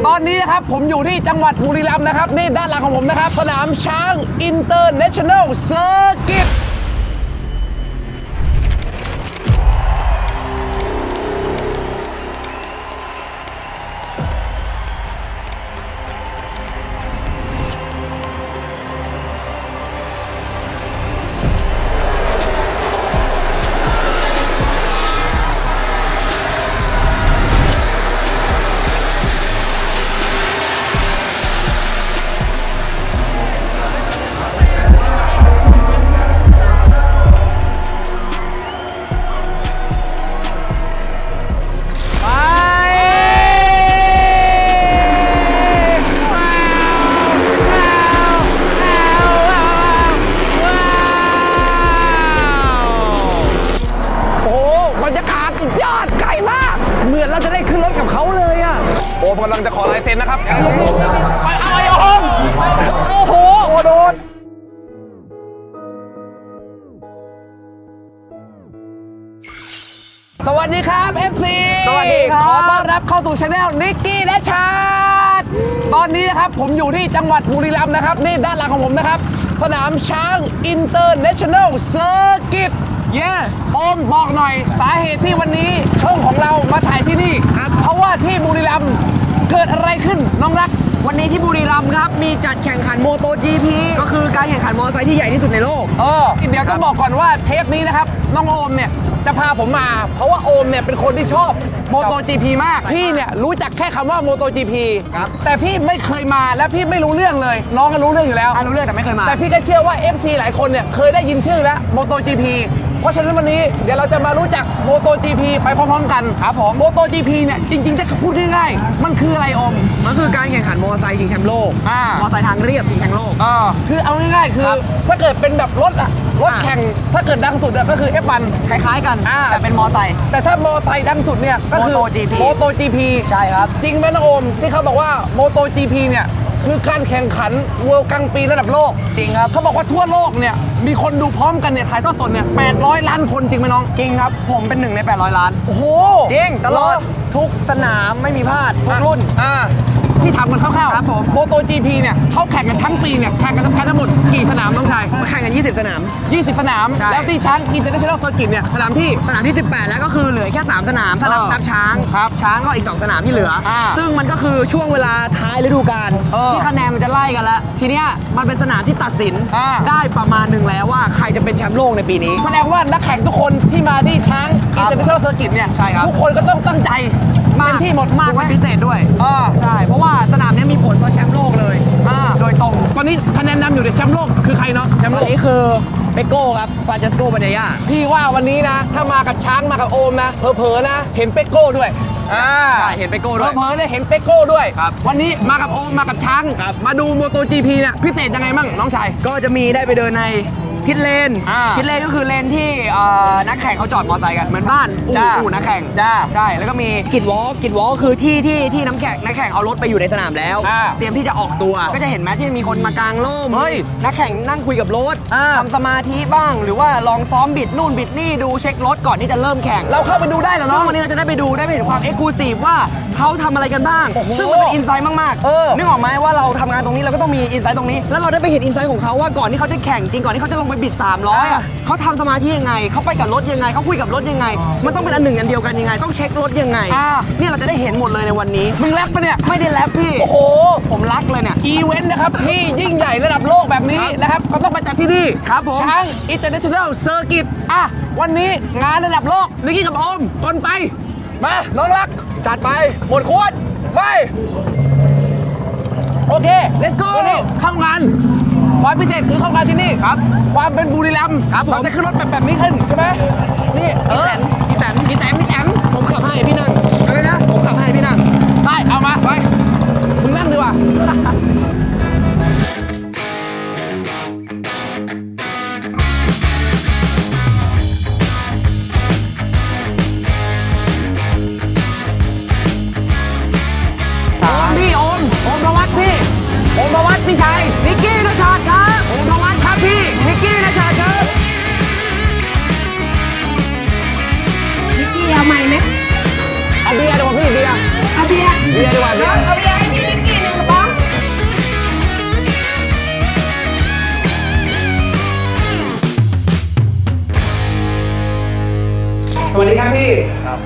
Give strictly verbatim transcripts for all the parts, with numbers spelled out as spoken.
ตอนนี้นะครับผมอยู่ที่จังหวัดบุรีรัมย์นะครับนี่ด้านหลังของผมนะครับสนามช้างอินเตอร์เนชั่นแนลเซอร์กิตโอ้กำลังจะขอลายเซ็นนะครับไปเอาไอ้โอมโอ้โหโดนสวัสดีครับ เอฟ ซีสวัสดีครับขอต้อนรับเข้าสู่ช anel นิกกี้และชาติตอนนี้นะครับผมอยู่ที่จังหวัดบุรีรัมย์นะครับนี่ด้านหลังของผมนะครับสนามช้างอินเตอร์เนชั่นแนลเซอร์กิตเย่โอมบอกหน่อยสาเหตุที่วันนี้ช่องของเรามาถ่ายที่นี่เพราะว่าที่บุรีรัมย์เกิดอะไรขึ้นน้องรักวันนี้ที่บุรีรัมย์ครับมีจัดแข่งขันโมโต จี พี ก็คือการแข่งขันมอเตอร์ไซค์ที่ใหญ่ที่สุดในโลกเออเดี๋ยวต้องบอกก่อนว่าเทปนี้นะครับน้องโอมเนี่ยจะพาผมมาเพราะว่าโอมเนี่ยเป็นคนที่ชอบโมโต จี พี มากพี่เนี่ยรู้จักแค่คำว่าโมโต จี พีครับแต่พี่ไม่เคยมาและพี่ไม่รู้เรื่องเลยน้องก็รู้เรื่องอยู่แล้วรู้เรื่องแต่ไม่เคยมาแต่พี่ก็เชื่อว่า เอฟ ซี หลายคนเนี่ยเคยได้ยินชื่อแล้วโมโต จี พี เพราะฉะนั้นวันนี้เดี๋ยวเราจะมารู้จักโมโต จี พี ไปพร้อมๆกันครับผมโมโต จี พี เนี่ยจริงๆถ้าพูดง่ายๆมันคืออะไรอมมันคือการแข่งขันมอเตอร์ไซค์ชิงแชมป์โลกมอเตอร์ไซค์ทางเรียบชิงแชมป์โลกอ่าคือเอาง่ายๆคือถ้าเกิดเป็นแบบรถอะรถแข่งถ้าเกิดดังสุดก็คือ เอฟ วันคล้ายๆกันแต่เป็นมอเตอร์ไซค์แต่ถ้ามอเตอร์ไซค์ดังสุดเนี่ยก็คือโมโต จี พีโมโต จี พีใช่ครับจริงไหมน้องโอมที่เขาบอกว่าโมโต จี พี เนี่ยคือการแข่งขันเวิลด์กลางปีระดับโลกจริงครับเขาบอกว่าทั่วโลกเนี่ยมีคนดูพร้อมกันเนี่ยถ่ายทอดสดเนี่ยแปดร้อยล้านคนจริงไหมน้องจริงครับผมเป็นหนึ่งในแปดร้อยล้านโอ้โหจริงตลอดทุกสนามไม่มีพลาดทุกรุ่นอ่าที่ทำกันคร่าวๆครับผมโมโต จี พี เนี่ยเขาแข่งกันทั้งปีเนี่ยแข่งกันทั้งหมดกี่สนามน้องชายแข่งกันยี่สิบสนามยี่สิบสนามแล้วที่ช้างอินเตอร์เนชั่นแนลเซอร์กิตเนี่ยสนามที่สนามที่สิบแปดแล้วก็คือเหลือแค่สามสนามถ้านับช้างครับช้างก็อีกสองสนามที่เหลือซึ่งมันก็คือช่วงเวลาท้ายฤดูกาลที่คะแนนมันจะไล่กันแล้วทีเนี้ยมันเป็นสนามที่ตัดสินได้ประมาณหนึ่งแล้วว่าใครจะเป็นแชมป์โลกในปีนี้แสดงว่านักแข่งทุกคนที่มาที่ช้างอินเตอร์เนชั่นแนลเซอร์กิตเนี่ยทุกคนก็ต้องตั้งใจเต็มที่หมดมากเป็นพิเศษด้วยใช่เพราะว่าสนามนี้มีผลต่อแชมป์โลกเลยโดยตรงตอนนี้คะแนนนำอยู่ในแชมป์โลกคือใครเนาะแชมป์โลกนี้คือเปโก้ครับฟรานเชสโกบัญญาพี่ว่าวันนี้นะถ้ามากับช้างมากับโอมนะเผลอๆนะเห็นเปโก้ด้วยอ่าเห็นเปโก้ด้วยเผลอๆเนี่ยเห็นเปโก้ด้วยวันนี้มากับโอมมากับช้างมาดูโมโต จี พี เนี่ยพิเศษยังไงมั่งน้องชายก็จะมีได้ไปเดินในพิทเลนพิทเลนก็คือเลนที่นักแข่งเขาจอดมอเตอร์ไซค์กันเหมือนบ้านอู่อู่นักแข่งใช่แล้วก็มีกิดวอล์กกิดวอล์กคือที่ที่ที่น้ำแข่งนักแข่งเอารถไปอยู่ในสนามแล้วเตรียมที่จะออกตัวก็จะเห็นไหมที่มีคนมากางร่มนักแข่งนั่งคุยกับรถทำสมาธิบ้างหรือว่าลองซ้อมบิดนู่นบิดนี่ดูเช็ครถก่อนที่จะเริ่มแข่งเราเข้าไปดูได้เหรอเนาะวันนี้เราจะได้ไปดูได้ไปเห็นความเอ็กซ์คลูซีฟว่าเขาทำอะไรกันบ้างซึ่งมันเป็นอินไซต์มากๆนึกออกไหมว่าเราทำงานตรงนี้เราก็ต้องมีอินไซต์ตรงนี้แล้วเราได้ไปเห็นอินไซต์ของเขาว่าก่อนที่เขาจะแข่งจริงก่อนที่เขาจะลงไปบิดสามร้อยเขาทำสมาธิยังไงเขาไปกับรถยังไงเขาคุยกับรถยังไงมันต้องเป็นอันหนึ่งอันเดียวกันยังไงต้องเช็ครถยังไงเนี่ยเราจะได้เห็นหมดเลยในวันนี้มึงแรปปะเนี่ยไม่ได้แรปพี่โอ้โหผมรักเลยเนี่ยอีเวนต์นะครับที่ยิ่งใหญ่ระดับโลกแบบนี้นะครับเขาต้องมาจัดที่นี่ครับผมช้างอินเตอร์เนชั่นแนลเซอร์กิตอ่ะวันนี้งานระดับโลกนิกกี้กับโอมก่อนไปมาน้องรักจัดไปหมดขวดไปโอเค let's go วันนี้เข้างานความพิเศษคือเข้างานที่นี่ครับความเป็นบุรีรัมย์เราจะขึ้นรถแบบแบบนี้ขึ้นใช่ไหมนี่เออพี่แตนพี่แตนพี่แตนผมขับให้พี่นั่งอะไรนะผมขับให้พี่นั่งได้เอามาไปมึงนั่งดีกว่าโอมพวัตพี่ชัยนิกกี้ณชาติครับโอมพวัตครับพี่นิกกี้ณชาติครับนิกกี้เอาใหม่ไหมเอาเบียร์ดีกว่าพี่เบียร์เอาเบียร์เบียร์ดีกว่าเบียร์เอาเบียร์ให้พี่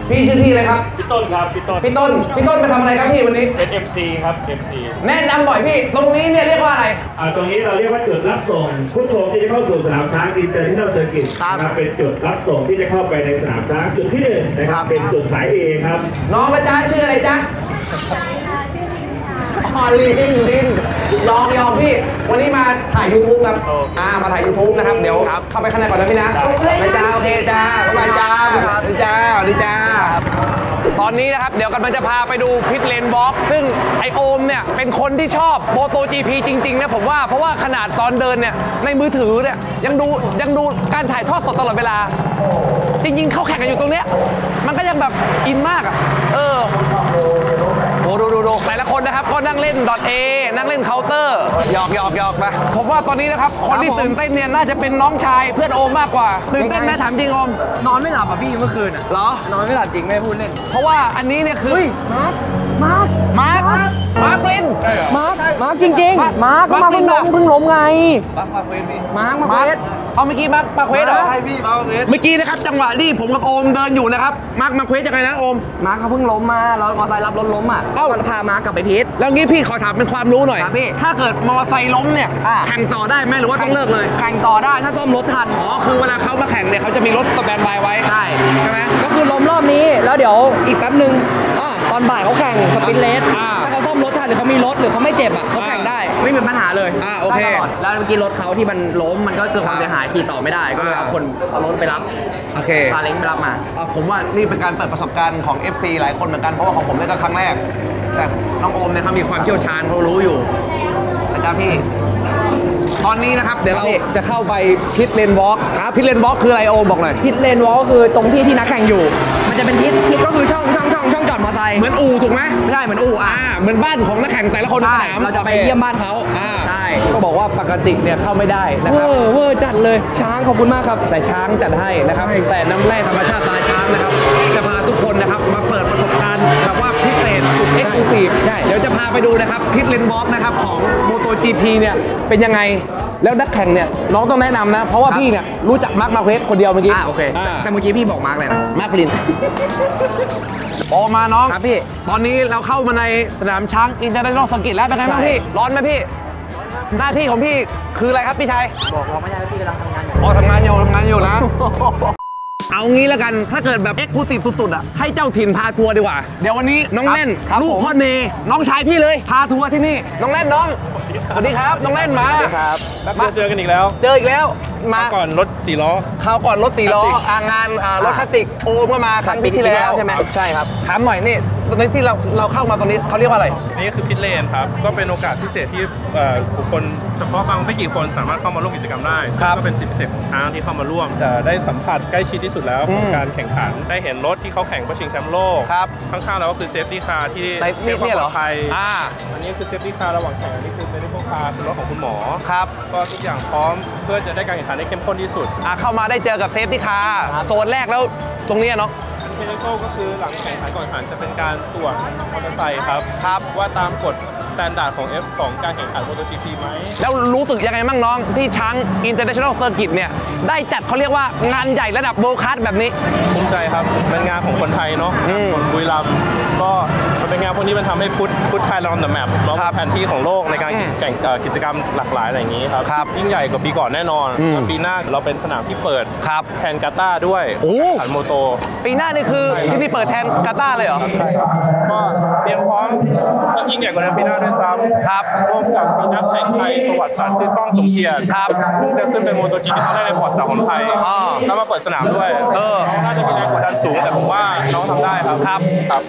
พี่ชื่อพี่อะไรครับพี่ต้นครับพี่ต้นพี่ต้นพี่ต้นไปทำอะไรครับพี่วันนี้เป็น เอ็ม ซี ครับ เอ็ม ซีแนะนำหน่อยพี่ตรงนี้เนี่ยเรียกว่าอะไรอ่าตรงนี้เราเรียกว่าจุดรับส่งผู้ชมที่จะเข้าสู่สนามช้างอินเตอร์เนชั่นแนลเซอร์กิตนะครับเป็นจุดรับส่งที่จะเข้าไปในสนามช้างจุดที่หนึ่งนะครับเป็นจุดสาย A ครับน้องนะจ๊ะชื่ออะไรจ๊ะชื่อลินค่ะอ๋อลินลินลองยอมพี่วันนี้มาถ่าย YouTube ครับอ่ามาถ่าย YouTube นะครับเดี๋ยวเข้าไปข้างในก่อนนะพี่นะไปจ้าโอเคจ้าบ๊ายบายจ้าดีจ้าดีจ้าตอนนี้นะครับเดี๋ยวกันมันจะพาไปดูพิทเลนบล็อกซึ่งไอโอมเนี่ยเป็นคนที่ชอบโมโต จี พี จริงๆนะผมว่าเพราะว่าขนาดตอนเดินเนี่ยในมือถือเนี่ยยังดูยังดูการถ่ายทอดสดตลอดเวลาจริงๆเขาแข่งกันอยู่ตรงเนี้ยมันก็ยังแบบอินมากอ่ะเออโอ้ดูดูดูแต่ละคนนะครับก็นั่งเล่น .A นั่งเล่นเคาน์เตอร์หยอกหยอกหยอกไปผมว่าตอนนี้นะครับคนที่ตื่นเต้นเนี่ยน่าจะเป็นน้องชายเพื่อนโอมมากกว่าตื่นเต้นไหมถามจริงโอมนอนไม่หลับอ่ะพี่เมื่อคืนอ่ะเหรอนอนไม่หลับจริงไม่พูดเล่นเพราะว่าอันนี้เนี่ยคือมาร์คมาร์คมาร์คมาร์คลินมาร์คมาร์คจริงๆมาร์คก็มาเพิ่งล้มเพิ่งล้มไงมาร์คมาเควสมาร์คมาเควสเอาเมื่อกี้มาร์คมาเควสเหรอใช่พี่มาเควสเมื่อกี้นะครับจังหวะที่ผมกับโอมเดินอยู่นะครับมาร์คมาเควสจะไงนะโอมมาร์คเขาเพิ่งล้มมาแล้วมอเตอร์ไซค์รับรถล้มอ่ะก็มันพามาร์คกลับไปพิษแล้วงี้พี่ขอถามเป็นความรู้หน่อยครับพี่ถ้าเกิดมอเตอร์ไซค์ล้มเนี่ยแข่งต่อได้ไหมหรือว่าต้องเลิกเลยแข่งต่อได้ถ้าซ่อมรถทันอ๋อคือเวลาเขามาแข่งเนี่ยเขาจะมีรถสแตนด์บายไว้ใช่ใช่ไหมก็คือล้มรอบนี้แล้วเดี๋ยวอีกแป๊บนึงตอนบ่ายเขาแข่งสปินเลสถ้าเขาซ่อมรถทันหรือเขามีรถหรือเขาไม่เจ็บอ่ะเขาแข่งได้ไม่มีปัญหาเลยอ่าโอเคแล้วเมื่อกี้รถเขาที่มันล้มมันก็เกิดความเสียหายขี่ต่อไม่ได้ก็เลยเอาคนเอารถไปรับโอเคซาเล้งไปรับมาผมว่านี่เป็นการเปิดประสบการณ์ของ เอฟ ซี หลายคนเหมือนกันเพราะว่าของผมนี่ก็ครั้งแรกแต่น้องโอมเนี่ยเขามีความเชี่ยวชาญเขารู้อยู่อาจารย์พี่ตอนนี้นะครับเดี๋ยวเราจะเข้าไปพิทเลนวอล์กครับพิทเลนวอล์กคืออะไรโอมบอกหน่อยพิทเลนวอล์กคือตรงที่ที่นักแข่งอยู่มันจะเป็นพิทพิทก็คือช่องช่องช่องช่องจอดมอเตอร์ไซค์เหมือนอู่ถูกไหมไม่ใช่เหมือนอู่อ่าเหมือนบ้านของนักแข่งแต่ละคนในสนามเราจะไปเยี่ยมบ้านเขาใช่ก็บอกว่าปกติเนี่ยเข้าไม่ได้นะครับเวอร์เวอร์จัดเลยช้างขอบคุณมากครับแต่ช้างจัดให้นะครับแต่น้ำแร่ธรรมชาติตาช้างนะครับจะพาทุกคนนะครับมาเปิดประสบการณ์แบบว่าพิเศษสุดเอ็กซ์คลูซีฟใช่เดี๋ยวจะพาไปดูนะครับพิทเลนวอล์กนะครับของโมโต จี พี เนี่ยเป็นยังไงแล้วนักแข่งเนี่ยน้องต้องแนะนำนะเพราะว่าพี่เนี่ยรู้จักมาร์คมาเควสคนเดียวเมื่อกี้อ่าโอเคแต่เมื่อกี้พี่บอกมาร์คเลยนะมาร์คลินออกมาน้องครับพี่ตอนนี้เราเข้ามาในสนามช้างอินเตอร์เนชั่นแนลเซอร์กิตแล้วเป็นไงบ้างพี่ร้อนไหมพี่หน้าที่ของพี่คืออะไรครับพี่ชายบอกเราไม่ได้พี่กำลังทำงานอยู่อ๋อทำงานอยู่ทำงานอยู่นะเอางี้แล้วกันถ้าเกิดแบบเอ็กซ์คลูซีฟสุดๆอ่ะให้เจ้าถิ่นพาทัวร์ดีกว่าเดี๋ยววันนี้น้องเล่นลูกพ่อเนน้องชายพี่เลยพาทัวร์ที่นี่น้องเล่นน้องสวัสดีครับน้องเล่นมาครับมาเจอกันอีกแล้วเจออีกแล้วมาก่อนรถสี่ล้อเขาก่อนรถสี่ล้องานรถคลาสสิกโอมก็มาครั้งปีที่แล้วใช่ไหมใช่ครับถามหน่อยนี่ตอนนี้ที่เราเราเข้ามาตอนนี้เขาเรียกว่าอะไรนี่คือพิทเลนครับก็เป็นโอกาสพิเศษที่บุคคลเฉพาะบางไม่กี่คนสามารถเข้ามาร่วมกิจกรรมได้ก็เป็นสิทธิพิเศษของช้างที่เข้ามาร่วมจะได้สัมผัสใกล้ชิดที่สุดแล้วของการแข่งขันได้เห็นรถที่เขาแข่งเพื่อชิงแชมป์โลกข้างๆเราก็คือเซฟตี้คาร์ที่เซฟตี้ปลอดภัยอันนี้คือเซฟตี้คาร์ระหว่างแข่งอันนี้คือเซฟตี้คาร์คือรถของคุณหมอครับก็ทุกอย่างพร้อมเพื่อจะได้การแข่งขันได้เข้มข้นที่สุดเข้ามาได้เจอกับเซฟตี้คาร์โซนแรกแล้วตรงนี้เนาะเทคนิคก็คือหลังแข่งขันก่อนแข่งขันจะเป็นการตรวจมอเตอร์ไซค์ครับครับว่าตามกฎสแตนดาร์ดของ F ของการแข่งขัน โมโต จี พี ไหมแล้วรู้สึกยังไงบ้างน้องที่ช้าง International Circuit เนี่ยได้จัดเขาเรียกว่างานใหญ่ระดับเวิลด์คลาสแบบนี้ภูมิใจครับเป็นงานของคนไทยเนาะคนบุรีรัมย์ก็มันเป็นงานพวกนี้มันทำให้พุทธพุทธไทยเรา on the map เนาะแผนที่ของโลกในการแข่งกิจกรรมหลากหลายอะไรอย่างนี้ครับยิ่งใหญ่กว่าปีก่อนแน่นอนปีหน้าเราเป็นสนามที่เปิดแทนกาตาร์ด้วยขันโมโตปีหน้านี่คือที่นี่เปิดแทนกาตาร์เลยเหรอก็เตรียมพร้อมยิ่งใหญ่กว่านั้นปีหน้าด้วยซ้ำครับร่วมกับมีนักแข่งไทยประวัติศาสตร์ชื่อต้องสมเกียรติครับจะขึ้นเป็นโมโตจีพีครั้งแรกในประวัติศาสตร์ของไทยแล้วมาเปิดสนามด้วยเออน่าจะมีแรงกดดันสูงแต่ผมว่าน้องทำได้ครับครับครับ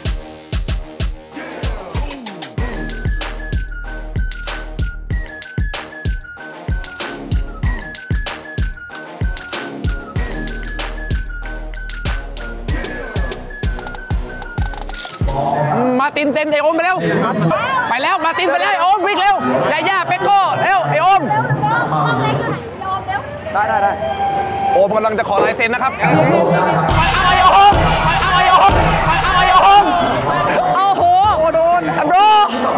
มาตินเซ็นไอโอมไปแล้วไปแล้วมาตินไปแล้วไอโอมวิ่งเร็วยาย่าเป๊กโก้เร็วไอโอมได้ได้ได้โอมกำลังจะขอลายเซ็นนะครับไปเอาไอโอมไปเอาไอโอมไปเอาไอโอมโอ้โหโดนบร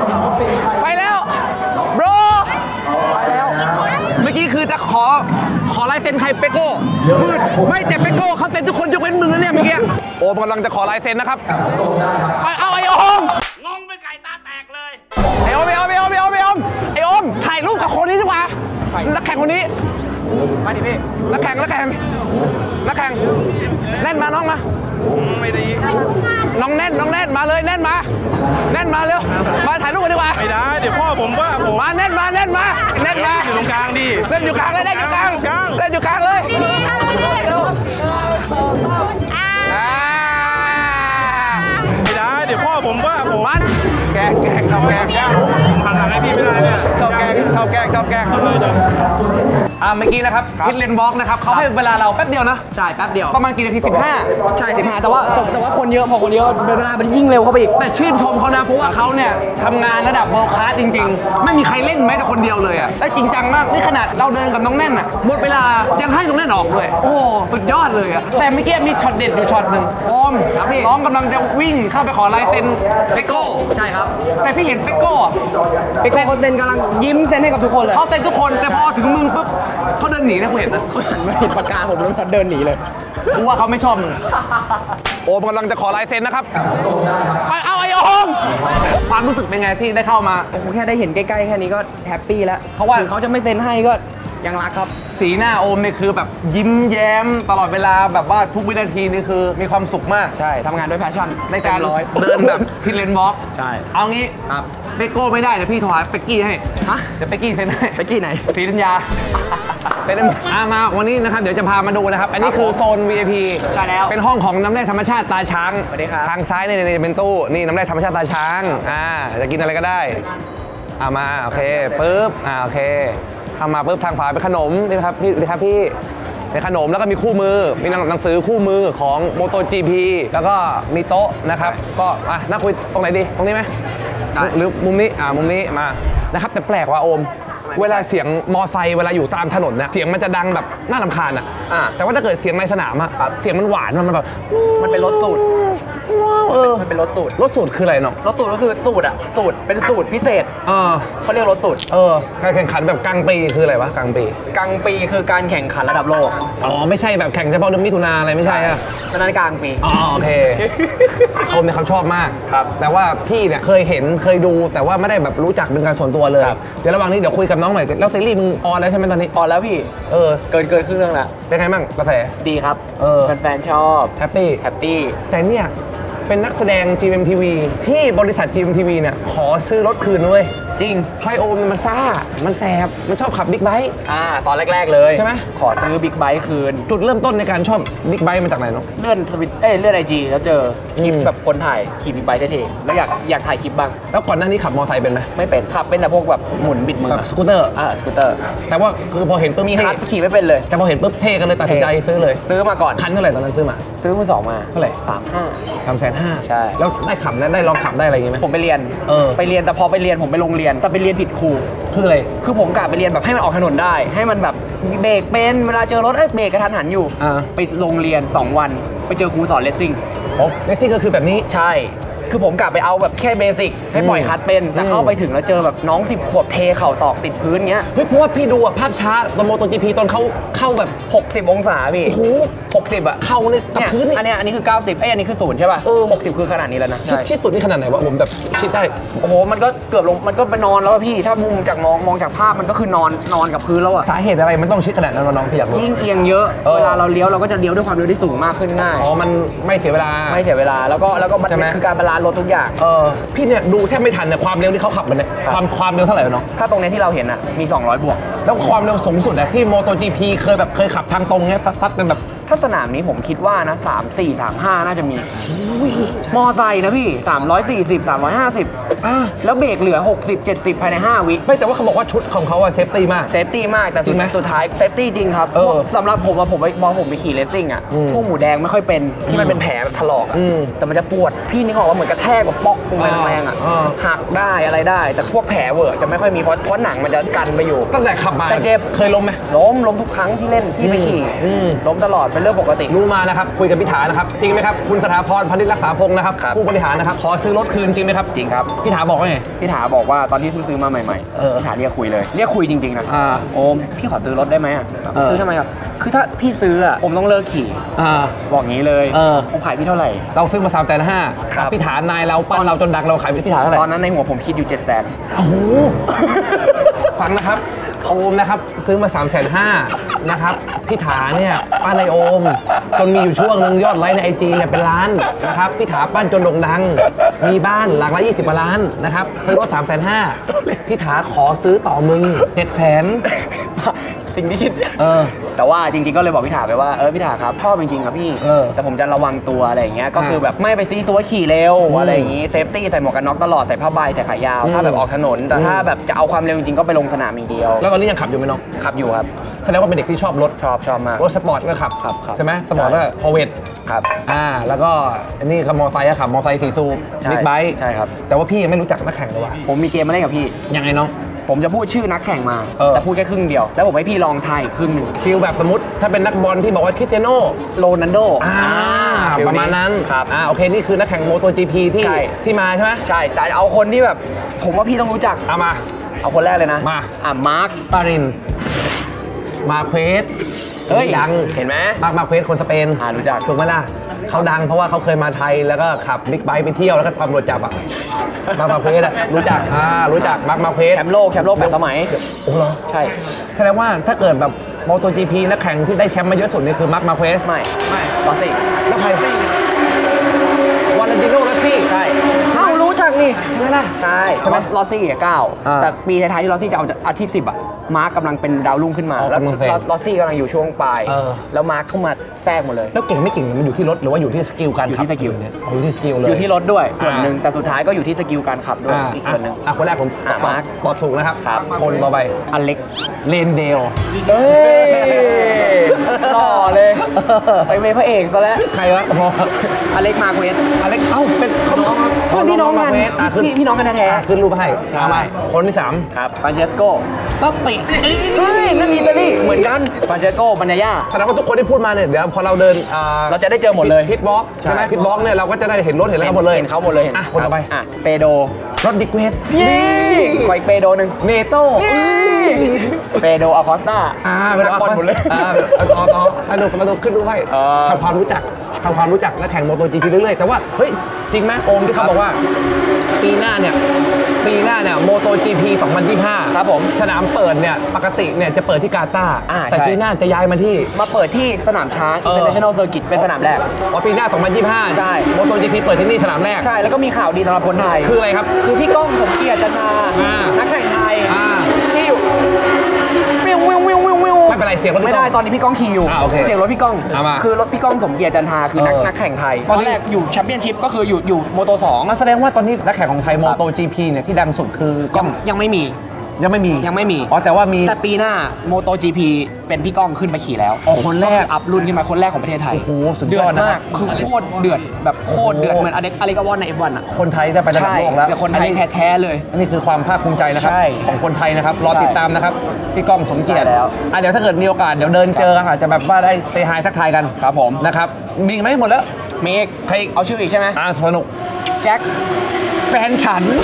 ไปแล้วบรไปแล้วเมื่อกี้คือจะขอขขอลายเซ็นใครเปโก้ไม่แต่เปโก้เขาเซ็นทุกคนยกเว้นมึงนะเนี่ยเมื่อกี้โอมกำลังจะขอลายเซ็นนะครับเอาไอ้โอมงงเป็นไก่ตาแตกเลยไอ้โอมไอ้โอมไอ้โอมไอ้โอมไอ้โอมไอ้โอมถ่ายรูปกับคนนี้ดีกว่านักแข่งคนนี้มาดิพี่นักแข่งนักแข่งนักแข่งแน่นมาน้องมาไม่ดีน้องแน่นน้องแน่นมาเลยแน่นมาแน่นมาเร็วมาถ่ายรูปกันดีกว่าไม่ได้เดี๋ยวพ่อผมว่าผมมาแน่นมาแน่นมาแน่นมาอยู่ตรงกลางดิเล่นอยู่กลางเลยเล่นอยู่กลางเล่นอยู่กลางเลยไม่ได้เดี๋ยวพ่อผมว่าผมมันแกงแกงชอบแกงผมหันหลังให้พี่ไม่ได้เนี่ยชอบแกงชอบแกงชอบแกงอ่าเมื่อกี้นะครับคิดเลนวอล์กนะครับเขาให้เวลาเราแป๊บเดียวนะใช่แป๊บเดียวประมาณกี่นาทีสิบห้าใช่สิบห้าแต่ว่าแต่ว่าคนเยอะพอคนเยอะเวลามันยิ่งเร็วเข้าไปอีกแต่ชื่นชมเขานะเพราะว่าเขาเนี่ยทำงานระดับเวิลด์คลาสจริงๆไม่มีใครเล่นแม้แต่คนเดียวเลยอ่ะและจริงจังมากนี่ขนาดเราเดินกับน้องแน่นอ่ะหมดเวลายังให้น้องแน่นออกด้วยโอ้สุดยอดเลยอ่ะแต่เมื่อกี้มีช็อตเด็ดอยู่ช็อตหนึ่งโอมน้องกำลังจะวิ่งเข้าไปขอลายเซ็นเปโก้ใช่ครับแต่พี่เห็นเปโก้เปโก้เขาเซ็นกำลังยิ้มเซ็นให้กับทุกคนเลยเขาเซ็นทุกคนแต่พอถึงมึงปุ๊บเขาเดินหนีนะผมเห็นนะเขาไม่เห็นปากกาผมแล้วเขาเดินหนีเลยกูว่าเขาไม่ชอบมึงโอมกำลังจะขอลายเซ็นนะครับเอาไอ้โอมความรู้สึกเป็นไงที่ได้เข้ามาโอ้โหแค่ได้เห็นใกล้ๆแค่นี้ก็แฮปปี้แล้วเพราะว่าเขาจะไม่เซ็นให้ก็ยังรักครับสีหน้าโอมเนี่ยคือแบบยิ้มแย้มตลอดเวลาแบบว่าทุกวินาทีนี่คือมีความสุขมากใช่ทำงานด้วยแพชชั่นในการเดินแบบพิเลนวอล์กใช่เอางี้ครับเปโก้ไม่ได้เดี๋ยวพี่โทรหาเปกกี้ให้ฮะเดี๋ยวเปกกี้เซ็นให้เปกกี้ไหนสีธัญญาเป็นมาวันนี้นะครับเดี๋ยวจะพามาดูนะครับอันนี้คือโซน วี ไอ พีใช่แล้วเป็นห้องของน้ำแร่ธรรมชาติตาช้างสวัสดีครับทางซ้ายในในเป็นตู้นี่น้ำแร่ธรรมชาติตาช้างอ่าจะกินอะไรก็ได้อ่ามาโอเคปึ๊บอ่าโอเคทำมาปุ๊บทางขวาเป็นขนมนี่ครับพี่นี่ครับพี่เป็นขนมแล้วก็มีคู่มือมีหนังสือคู่มือของ MotoGP แล้วก็มีโต๊ะนะครับก็อ่ะนั่งคุยตรงไหนดีตรงนี้ไหมหรือมุมนี้อ่ามุมนี้มานะครับแต่แปลกว่าโอมเวลาเสียงมอไซค์เวลาอยู่ตามถนนนะเสียงมันจะดังแบบน่ารำคาญอ่ะแต่ว่าถ้าเกิดเสียงในสนามอ่ะเสียงมันหวานมันแบบมันเป็นรถสูตรเออมันเป็นรถสูตรรถสูตรคืออะไรเนาะรถสูตรก็คือสูตรอ่ะสูตรเป็นสูตรพิเศษเออเขาเรียกรถสูตรเออการแข่งขันแบบกลางปีคืออะไรวะกลางปีกลางปีคือการแข่งขันระดับโลกอ๋อไม่ใช่แบบแข่งเฉพาะเดือนมิถุนาอะไรไม่ใช่อ่ะนั้นกลางปีอ๋อโอเคโอมเนี่ยเขาชอบมากครับแต่ว่าพี่เนี่ยเคยเห็นเคยดูแต่ว่าไม่ได้แบบรู้จักเป็นการส่วนตัวเลยเดี๋ยวระหว่างนี้เดี๋ยวคุยกับน้องหน่อยแล้วซีรีส์มึงออนแล้วใช่ไหมตอนนี้ออนแล้วพี่เออเกินเกินครึ่งเรื่องละเป็นไงบ้างกระแสดีครับเออแฟนๆชอบแฮปปี้แฮปปี้แต่เนี่ยเป็นนักแสดง จี เอ็ม ที วี ที่บริษัท จี เอ็ม ที วี เนี่ยขอซื้อรถคืนเลยจริงไพโอมมันซ่ามันแสบมันชอบขับบิ๊กไบค์อ่าตอนแรกๆเลยใช่ไหมขอซื้อบิ๊กไบค์คืนจุดเริ่มต้นในการชอบบิ๊กไบค์มาจากไหนเนาะเลื่อนทวิตเอ้ยเลื่อนไอจีแล้วเจอคลิปแบบคนถ่ายขี่บิ๊กไบค์เท่ๆแล้วอยากอยากถ่ายคลิปบ้างแล้วก่อนหน้านี้ขับมอเตอร์ไซค์เป็นไหมไม่เป็นขับเป็นแต่พวกแบบหมุนบิดมือแบบสกูตเตอร์อ่าสกูตเตอร์แต่ว่าคือพอเห็นปุ๊บมีคัทขี่ไม่เป็นเลยแต่พอเห็นปุ๊บเท่กันเลยตัดสินใจซื้อเลยซื้อมาก่อนคันเท่าไหร่ตอนนั้นซื้อมาซื้อมือสองมาเท่าไหร่สามห้าสามแสนห้าใช่แล้วได้ขับได้ลองขับได้อะไรอย่างงี้ไหมผมไปเรียนเออไปเรียนแต่พอไปเรียนผมไปโรงเรียนแต่ไปเรียนผิดครูคืออะไรคือผมกะไปเรียนแบบให้มันออกถนนได้ให้มันแบบมีเบรกเป็นเวลาเจอรถเอ้ยเบรกกระทันหันอยู่ไปโรงเรียนสองวันไปเจอครูสอนเลสซิ่งโอ้เลสซิ่งก็คือแบบนี้ใช่คือผมกะไปเอาแบบแค่เบสิกให้ปล่อยคัดเป็นแต่เข้าไปถึงแล้วเจอแบบน้องสิบขวบเทเข่าศอกติดพื้นเงี้ยเฮ้ยเพราะว่าพี่ดูอะภาพช้าตอนโมโตจีพีตอนเขาเข้าแบบหกสิบองศาพี่โอ้โหหกสิบอะเข้าเลยกับพื้นนี่อันนี้อันนี้คือเก้าสิบเอ้ยอันนี้คือศูนย์ใช่ป่ะหกสิบคือขนาดนี้แล้วนะชิดสุดนี่ขนาดไหนวะผมแบบชิดได้โอ้โหมันก็เกือบลงมันก็ไปนอนแล้วพี่ถ้ามุมจากมองมองจากภาพมันก็คือนอนนอนกับพื้นแล้วอะสาเหตุอะไรมันต้องชิดขนาดนั้นน้องพี่อยากรู้ยิ่งเอียงเยอะเวลาเราเลี้ยวเราก็จะเลี้ยวด้วยความเร็วที่สูงมากขึ้นง่ายอ๋อมันไม่เสียเวลาไม่เสียเวลาแล้วก็แล้วก็มันคือการบาลานซ์รถทุกอย่างเออพี่เนี่ยดูแทบไม่ทันเนี่ยความเร็วที่เขาขับมันเนี่ยความความเร็วเท่าไหร่เนาะถ้าตรงนี้ที่เราเห็นอ่ะมีสองร้อยบวกแล้วความเร็วสูงสุดอะที่ MotoGP เคยแบบเคยขับทางตรงเนี้ยซัดๆเป็นแบบถ้าสนามนี้ผมคิดว่านะสาม สี่ สาม ห้าน่าจะมีมอไซค์นะพี่สามร้อยสี่สิบ สามร้อยห้าสิบอ่าแล้วเบรกเหลือหกสิบ เจ็ดสิบภายในห้าวิไม่แต่ว่าเขาบอกว่าชุดของเขาอะเซฟตี้มากเซฟตี้มากแต่สุดท้ายเซฟตี้จริงครับสำหรับผมอะผมไปมองผมไปขี่เลสซิ่งอะพวกหมูแดงไม่ค่อยเป็นที่มันเป็นแผลแบบถลอกอะแต่มันจะปวดพี่นึกออกว่าเหมือนกระแทกแบบป๊อกตรงแรงๆอะหักได้อะไรได้แต่พวกแผลเวอร์จะไม่ค่อยมีเพราะเพราะหนังมันจะกันไปอยู่ตั้งแต่ขับมาแต่เจ็บเคยล้มไหมล้มล้มทุกครั้งที่เล่นที่ไปขี่ล้มตลอดเป็นเป็นเรื่องปกติรู้มานะครับคุยกับพี่ถานะครับจริงไหมครับคุณสถาพรพนิษฐ์รักษาพงศ์นะครับผู้บริหารนะครับขอซื้อรถคืนจริงไหมครับจริงครับพี่ถาบอกว่าไงพี่ถาบอกว่าตอนที่เพิ่งซื้อมาใหม่ๆพี่ถาเรียกคุยเลยเรียกคุยจริงๆนะโอมพี่ขอซื้อรถได้ไหมอ่ะซื้อทำไมครับคือถ้าพี่ซื้ออ่ะผมต้องเลิกขี่บอกงี้เลยผมขายพี่เท่าไหร่เราซื้อมาสามแสนห้าพี่ถานายเราปั้นเราจนดังเราขายพี่ถาเท่าไหร่ตอนนั้นในหัวผมคิดอยู่เจ็ดแสนโอ้โหฟังนะครับโอมนะครับซื้อมาสามแสนห้านะครับพี่ถาเนี่ยปั้นในโอมจนมีอยู่ช่วงนึงยอดไลค์ในไอจีเนี่ยเป็นล้านนะครับพี่ถาปั้นจนโด่งดังมีบ้านหลักละยี่สิบกว่าล้านนะครับซื้อรถสามแสนห้าพี่ถาขอซื้อต่อมึงเจ็ดแสนสิ่งที่คิดเออแต่ว่าจริงๆก็เลยบอกพี่ถาไปว่าเออพี่ถาครับชอบจริงๆครับพี่แต่ผมจะระวังตัวอะไรอย่างเงี้ยก็คือแบบไม่ไปซีซัวขี่เร็วอะไรอย่างงี้เซฟตี้ใส่หมวกกันน็อกตลอดใส่ผ้าใบใส่ขายาวถ้าแบบออกถนนแต่ถ้าแบบจะเอาความเร็วจริงๆก็ไปลงสนามอย่างเดียวแล้วตอนนี้ยังขับอยู่ไหมน้องขับอยู่ครับแสดงว่าเป็นเด็กที่ชอบรถชอบชอบมากรถสปอร์ตก็ขับครับใช่ไหมสปอร์ตก็พอเวทครับอ่าแล้วก็อันนี้ขับมอเตอร์ไซค์ขับมอเตอร์ไซค์สี่สูบบิ๊กไบค์ใช่ครับแต่ว่าพี่ยังไม่รู้จักนักแข่งเลยว่ะผมมีเกมมาเล่นกับพี่ยังไงน้องผมจะพูดชื่อนักแข่งมาแต่พูดแค่ครึ่งเดียวแล้วผมให้พี่ลองทายครึ่งหนึ่งฟิลแบบสมมติถ้าเป็นนักบอลที่บอกว่าคริสเตียโนโรนัลโดอ่าประมาณนั้นครับอ่าโอเคนี่คือนักแข่งโมโตจีพีที่ที่มาใช่ไหมใช่แต่เอาคนที่แบบผมว่าพี่ต้องรู้จักเอามาเอาคนแรกเลยนะมาอ่ะมาร์คปารินมาเควสเฮ้ยดังเห็นไหมมาร์คมาเควสคนสเปนอ่ารู้จักถูกไหมล่ะเขาดังเพราะว่าเขาเคยมาไทยแล้วก็ขับบิ๊กไบค์ไปเที่ยวแล้วก็ตำรวจจับอ่ะมาร์คมาเควสอ่ะรู้จักอ่ารู้จักมาร์คมาเควสแชมป์โลกแชมป์โลกแปดสมัยโอ้โหใช่แสดงว่าถ้าเกิดแบบมอโตจีพีนักแข่งที่ได้แชมป์มาเยอะสุดนี่คือมาร์คมาเควสไม่ไม่ลอซี่แล้วใครวาเลนติโนลอซี่ใช่เอ้ารู้จักนี่ใช่ไหมล่ะใช่ใช่ไหมลอซี่อ่ะเก้าแต่ปีท้ายๆที่ลอซี่จะเอาอาทิตย์สิบอ่ะมาร์กกำลังเป็นดาวรุ่งขึ้นมาแล้วลอซี่กำลังอยู่ช่วงปลายแล้วมาร์กเข้ามาแทรกหมดเลยแล้วเก่งไม่เก่งมันอยู่ที่รถหรือว่าอยู่ที่สกิลการอยู่ที่สกิลเนี่ยอยู่ที่สกิลเลยอยู่ที่รถด้วยส่วนหนึ่งแต่สุดท้ายก็อยู่ที่สกิลการขับด้วยอีกส่วนหนึ่งอ่ะคนแรกผมมาร์กตอบถูกนะครับคนต่อไปอเล็กเลนเดลเฮ้ยหล่อเลยไปเป็นพระเอกซะแล้วใครวะอเล็กมาเควสอเล็กเอ้าเป็นน้องพี่น้องกันพี่พี่น้องกันแท้ขึ้นรูปให้เอาไปคนที่สามครับฟรานเชสโกต๊อตติเฮ้ยนั่นอิตาลีเหมือนกันฟรานเชสโกบัญญาแสดงว่าทุกคนที่พูดมาเนี่ยเดี๋ยวพอเราเดินเราจะได้เจอหมดเลยพิทบล็อกใช่ไหมพิทบล็อกเนี่ยเราก็จะได้เห็นรถเห็นอะไรหมดเลยเห็นเขาหมดเลยอ่ะคนต่อไปอ่ะเปโดรถดิเกตไฟเปโดหนึ่งเนโต้เปโดอาคอสตาอ่าเป็นอาคอสตาหมดเลยอ่าต่อต่อให้ดูมาดูขึ้นดูให้ทำความรู้จักทำความรู้จักและแข่งโมโตจีพีเรื่อยๆแต่ว่าเฮ้ยจริงไหมโอมที่เขาบอกว่าปีหน้าเนี่ยปีหน้าเนี่ยโมโตจีพีสองพันยี่สิบห้าครับผมสนามเปิดเนี่ยปกติเนี่ยจะเปิดที่กาตาร์แต่ปีหน้าจะย้ายมาที่มาเปิดที่สนามช้าง International Circuit เป็นสนามแรกอ๋อปีหน้าสองพันยี่สิบห้าใช่โมโตจีพีเปิดที่นี่สนามแรกใช่แล้วก็มีข่าวดีสำหรับคนไทยคืออะไรครับคือพี่ก้องสมเกียรติจันทรานักแข่งไทยที่อยู่วิววิววิววิววิวไม่เป็นไรเสียงรถไม่ได้ตอนนี้พี่ก้องขี่อยู่เสียงรถพี่ก้องคือรถพี่ก้องสมเกียรติจันทราคือนักนักแข่งไทยตอนแรกอยู่แชมเปี้ยนชิพก็คืออยู่อยู่โมโตสองแสดงว่าตอนนี้นักแข่งของไทยโมโตจีพีเนี่ยที่ดังสุดคือก้องยังไม่มียังไม่มียังไม่มีอ๋อแต่ว่ามีแต่ปีหน้าโมโตจีพีเป็นพี่ก้องขึ้นมาขี่แล้วอ๋อคนแรกอัพรุ่นขึ้นมาคนแรกของประเทศไทยโอ้โหสุดยอดมากคือโคตรเดือดแบบโคตรเดือดเหมือนอเล็กอเล็กวอนใน เอฟ วัน อ่ะคนไทยได้ไประดับโลกแล้วเป็นคนไทยแท้ๆเลยนี่คือความภาคภูมิใจนะครับของคนไทยนะครับรอติดตามนะครับพี่ก้องสมเกียรติแล้วอ่ะเดี๋ยวถ้าเกิดมีโอกาสเดี๋ยวเดินเจอกันอาจจะแบบว่าได้เซฮายทักทายกันครับผมนะครับมีไหมหมดแล้วมีอีกใครเอาชื่ออีกใช่ไหมอ่าสนุกแจ็คแฟนฉัน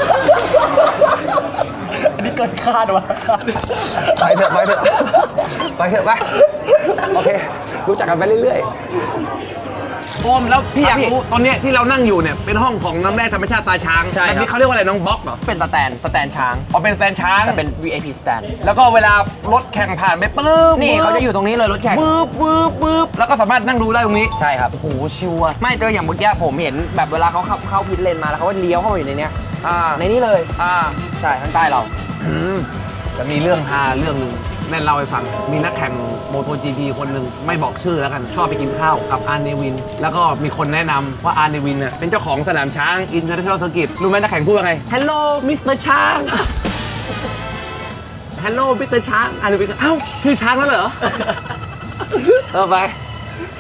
อันนี้เกินคาดว่ะไปเถอะไปเถอะไปเถอะไปโอเครู้จักกันไปเรื่อยๆโอมแล้วพี่อยากรู้ตอนนี้ที่เรานั่งอยู่เนี่ยเป็นห้องของน้ำแร่ธรรมชาติตาช้างแบบนี้เขาเรียกว่าอะไรน้องบล็อกเหรอเป็นสแตนสแตนช้างอ๋อเป็นสแตนช้างเป็น วี ไอ พี สแตนแล้วก็เวลารถแข่งผ่านไปปึ๊บนี่เขาจะอยู่ตรงนี้เลยรถแข่งปึ๊บปึ๊บปึ๊บแล้วก็สามารถนั่งดูได้ตรงนี้ใช่ครับโอ้โหชิวอะไม่เจออย่างเมื่อกี้ผมเห็นแบบเวลาเขาเข้าเข้าพิทเลนมาแล้วเขาก็เลี้ยวเข้ามาอยู่ในนี้อ่าในนี้เลยอ่าใช่ข้างใต้เราจะมีเรื่องฮาเรื่องนึงแม่เล่าให้ฟังมีนักแข่งโมโตจีพีคนหนึ่งไม่บอกชื่อแล้วกันชอบไปกินข้าวกับอาร์เนวินแล้วก็มีคนแนะนำว่าอาร์เนวินเนี่ยเป็นเจ้าของสนามช้างอินเตอร์เนชั่นแนลเซอร์กิตรู้ไหมนักแข่งพูดว่าไง Hello มิสเตอร์ช้าง Hello มิสเตอร์ช้างอาร์เนวินเอ้าชื่อช้างแล้วเหรอเออไป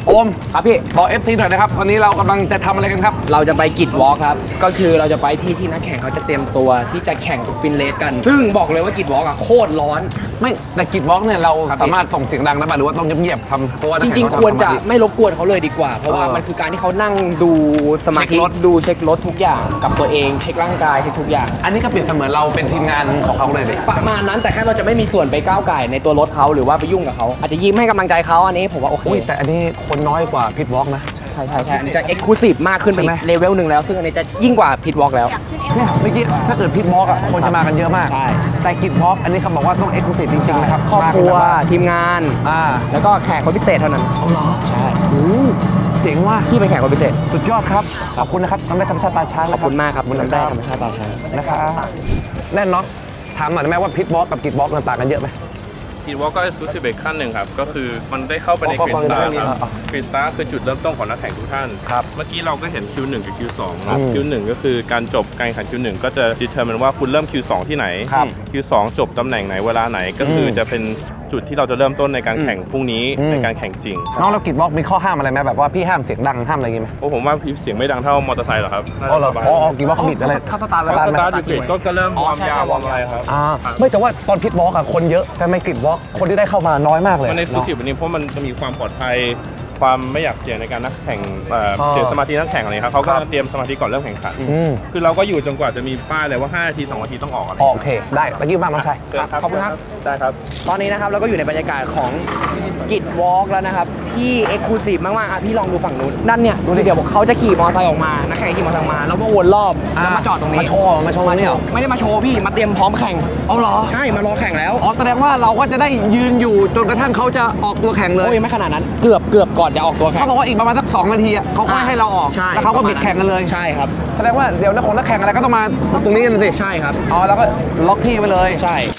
โอมครับพี่บอก เอฟ ซี หน่อยนะครับตอนนี้เรากำลังจะทำอะไรกันครับเราจะไปกิจวอล์คครับก็คือเราจะไปที่ที่นักแข่งเขาจะเตรียมตัวที่จะแข่งสปินเลสกันซึ่งบอกเลยว่ากิจวอล์กอะโคตรร้อนไม่แต่กิจวอล์กเนี่ยเราสามารถส่งเสียงดังได้ป่ะหรือว่าต้องเงียบๆทำตัวจริงๆควรจะไม่รบกวนเขาเลยดีกว่าเพราะว่ามันคือการที่เขานั่งดูสมาธิดูเช็ครถทุกอย่างกับตัวเองเช็คร่างกายเช็คทุกอย่างอันนี้ก็เปรียบเสมือนเราเป็นทีมงานของเขาเลยเลยประมาณนั้นแต่แค่เราจะไม่มีส่วนไปก้าวไก่ในตัวรถเขาหรือว่าไปยุ่งกับเขาอาจจะยิ้มให้กำลังใจเขาอันนี้ผมว่าโอเคแต่อันนี้คนน้อยกว่าพิทวอล์กนะใช่ใช่ใช่อันนี้จะเอ็กซ์คลูซีฟมากขึ้นไปเลเวลหนึ่งแล้วซึ่งอันนี้จะยิ่งกว่าพิทวอล์กแล้วเนี่ยเมื่อกี้ถ้าเกิดพิทวอล์กอ่ะคนจะมากันเยอะมากใช่แต่กิจวอล์กอันนี้เขาบอกว่าต้องเอ็กซ์คลูซีฟจริงๆนะครับครอบครัวทีมงานอ่าแล้วก็แขกคนพิเศษเท่านั้นเอาเหรอใช่โอ้เจ๋งว่ะที่เป็นแขกคนพิเศษสุดยอดครับขอบคุณนะครับน้ำแร่ธรรมชาติตาช้างขอบคุณมากครับน้ำแร่ธรรมชาติตาช้างนะครับแน่นเนาะถามหน่อยได้ไหมว่าพิทวอล์กกับกิจวอล์กต่างกันเยอะไหมกิจวอล์กก็เอ็กซ์คลูซีฟอีกขั้นหนึ่งครับก็คือมันได้เข้าไปในกรีนสตาร์ครับกรีนสตาร์คือจุดเริ่มต้นของนักแข่งทุกท่านครับเมื่อกี้เราก็เห็น คิว หนึ่ง กับ คิว สอง นะ คิว หนึ่ง ก็คือการจบการแข่งขัน คิว หนึ่ง ก็จะดีเทอร์มินว่าคุณเริ่ม คิว สอง ที่ไหน คิว สอง จบตำแหน่งไหนเวลาไหนก็คือจะเป็นจุดที่เราจะเริ่มต้นในการแข่งพรุ่งนี้ในการแข่งจริงน้องเรากิจวอล์กมีข้อห้ามอะไรไหมแบบว่าพี่ห้ามเสียงดังห้ามอะไรงี้ไหมโอ้ผมว่าเสียงไม่ดังเท่ามอเตอร์ไซค์หรอครับอ๋อเหรออ๋อกิจวอล์กบิดอะไรถ้าสตาร์ทเวลาสตาร์ทบิดก็เริ่มวอร์มยาววอร์มอะไรครับอ่าไม่แต่ว่าตอนพิทวอล์กอะคนเยอะแต่ไม่กิจวอล์กคนที่ได้เข้ามาน้อยมากเลยมันในสุดๆวันนี้เพราะมันจะมีความปลอดภัยความไม่อยากเสี่ยงในการนักแข่งเสียสมาธินักแข่งอะไรครับเขาก็เตรียมสมาธิก่อนเริ่มแข่งขันคือเราก็อยู่จนกว่าจะมีป้ายเลยว่าห้านาทีสองนาทีต้องออกอะไรโอเคได้ตะกี้มาน้องชายขอบคุณครับได้ครับตอนนี้นะครับเราก็อยู่ในบรรยากาศของกิจวอล์กแล้วนะครับที่เอ็กซ์คลูซีฟมากๆอ่ะพี่ลองดูฝั่งนู้นนั่นเนี่ยดูเดี๋ยวเขาจะขี่มอเตอร์ไซค์ออกมานักแข่งขี่มอเตอร์ไซค์มาแล้วก็วนรอบแล้วมาจอดตรงนี้มาโชว์มาโชว์เนี่ยไม่ได้มาโชว์พี่มาเตรียมพร้อมแข่งเอาเหรอใช่มารอแข่งแล้วอ๋อแสดงว่าเราก็จะได้ยืนอยู่จนกระทั่งเขาจะออกตัวแข่งเลยโอ้ยไม่ขนาดนั้นเกือบเกือบก่อนจะออกตัวแข่งเขาบอกว่าอีกประมาณสักสองนาทีอ่ะเขาก็ให้เราออกแล้วเขาก็บิดแข่งกันเลยใช่ครับแสดงว่าเดี๋ยวนักของนักแข่งอะไรก็ต้องมาตรงนี้กันสิใช่ครับอ๋อแล้วก็ล็อกที่ไปเลยใช่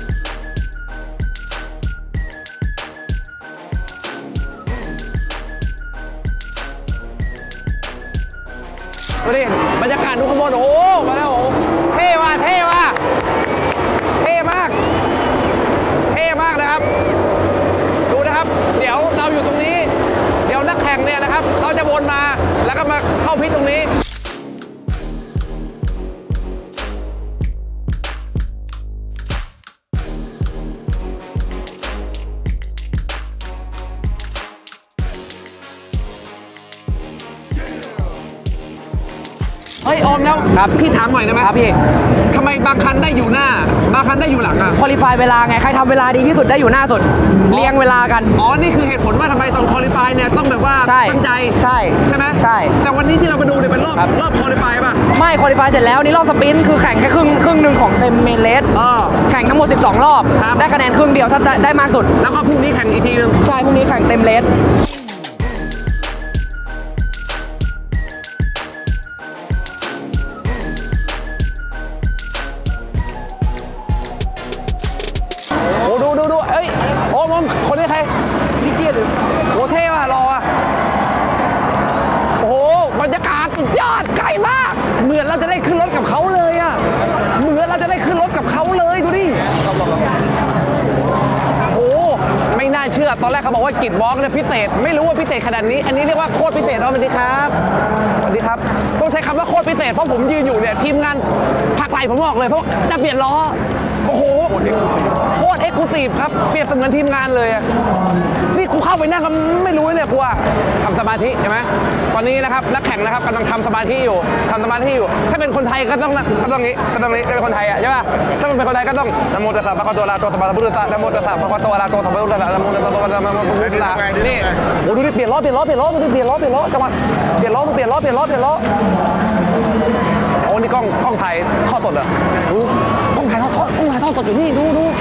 ดูดิบรรยากาศดูข้างบนโอ้โหมาแล้วโอ้เท่ว่ะเท่ว่ะเท่มากเท่มากนะครับดูนะครับเดี๋ยวเราอยู่ตรงนี้เดี๋ยวนักแข่งเนี่ยนะครับเขาจะวนมาแล้วก็มาเข้าพิษตรงนี้เฮ้ยโอมแล้วครับพี่ถามหน่อยได้ไหมครับพี่ทำไมบางคันได้อยู่หน้าบางคันได้อยู่หลังอะควอลิฟายเวลาไงใครทำเวลาดีที่สุดได้อยู่หน้าสุดเรียงเวลากันอ๋อนี่คือเหตุผลว่าทำไมตอนควอลิฟายเนี่ยต้องแบบว่าตั้งใจใช่ใช่ไหมใช่แต่วันนี้ที่เรามาดูเนี่ยเป็นรอบรอบควอลิฟายป่ะไม่ควอลิฟายเสร็จแล้วนี่รอบสปรินต์คือแข่งแค่ครึ่งครึ่งหนึ่งของเต็มเมนเลสแข่งทั้งหมดสิบสองรอบได้คะแนนครึ่งเดียวถ้าได้มากสุดแล้วก็พรุ่งนี้แข่งอีกทีนึงใช่พรุ่งนี้แข่งเต็มเลสคนนี้ใครนิกกี้หรือโอ้เท่ว่ะรออ่ะโอ้โหบรรยากาศสุดยอดไกลมากเหมือนเราจะได้ขึ้นรถกับเขาเลยอ่ะเหมือนเราจะได้ขึ้นรถกับเขาเลยดูดิโอ้ไม่น่าเชื่อตอนแรกเขาบอกว่ากิจวอล์กเนี่ยพิเศษไม่รู้ว่าพิเศษขนาดนี้อันนี้เรียกว่าโคตรพิเศษสวัสดีครับสวัสดีครับต้องใช้คำว่าโคตรพิเศษเพราะผมยืนอยู่เนี่ยทีมงานผักไหลผมบอกเลยเพราะจะเปลี่ยนล้อโอ้โหโคตรเอ็กซ์คลูซีฟครับเปรียบเสมือนทีมงานเลยนี่กูเข้าไปนั่งก็ไม่รู้เนี่ยกูว่าทำสมาธิใช่ไหมตอนนี้นะครับนักแข่งนะครับกำลังทำสมาธิอยู่ทำสมาธิอยู่ถ้าเป็นคนไทยก็ต้องก็ต้องนี้ก็ต้องนี้เป็นคนไทยอ่ะใช่ป่ะถ้าเป็นคนไทยก็ต้องนะโมตัสสะภะคะวะโตอะระหะโตสัมมาสัมพุทธัสสะนะโมตัสสะภะคะวะโตอะระหะโตสัมมาสัมพุทธัสสะนะโมตัสสะภะคะวะโตอะระหะโตสัมมาสัมพุทธัสสะนี่โอ้ดูดิเปลี่ยนล้อเปลี่ยนล้อเปลี่ยนล้อดูดิเปลี่ยนล้อเปลี่ยนล้อจังหวะเปลี่ยนล้อดูเปลี่ยนล้อเปลี่ยนล้อเปลี่ยนล้อโอ้นี่กล้องกล้องถ่ายทอดสดเหรอดูกล้องถ่ายทอดกล้องถ่ายทอดสดอยู่นี่ดูดู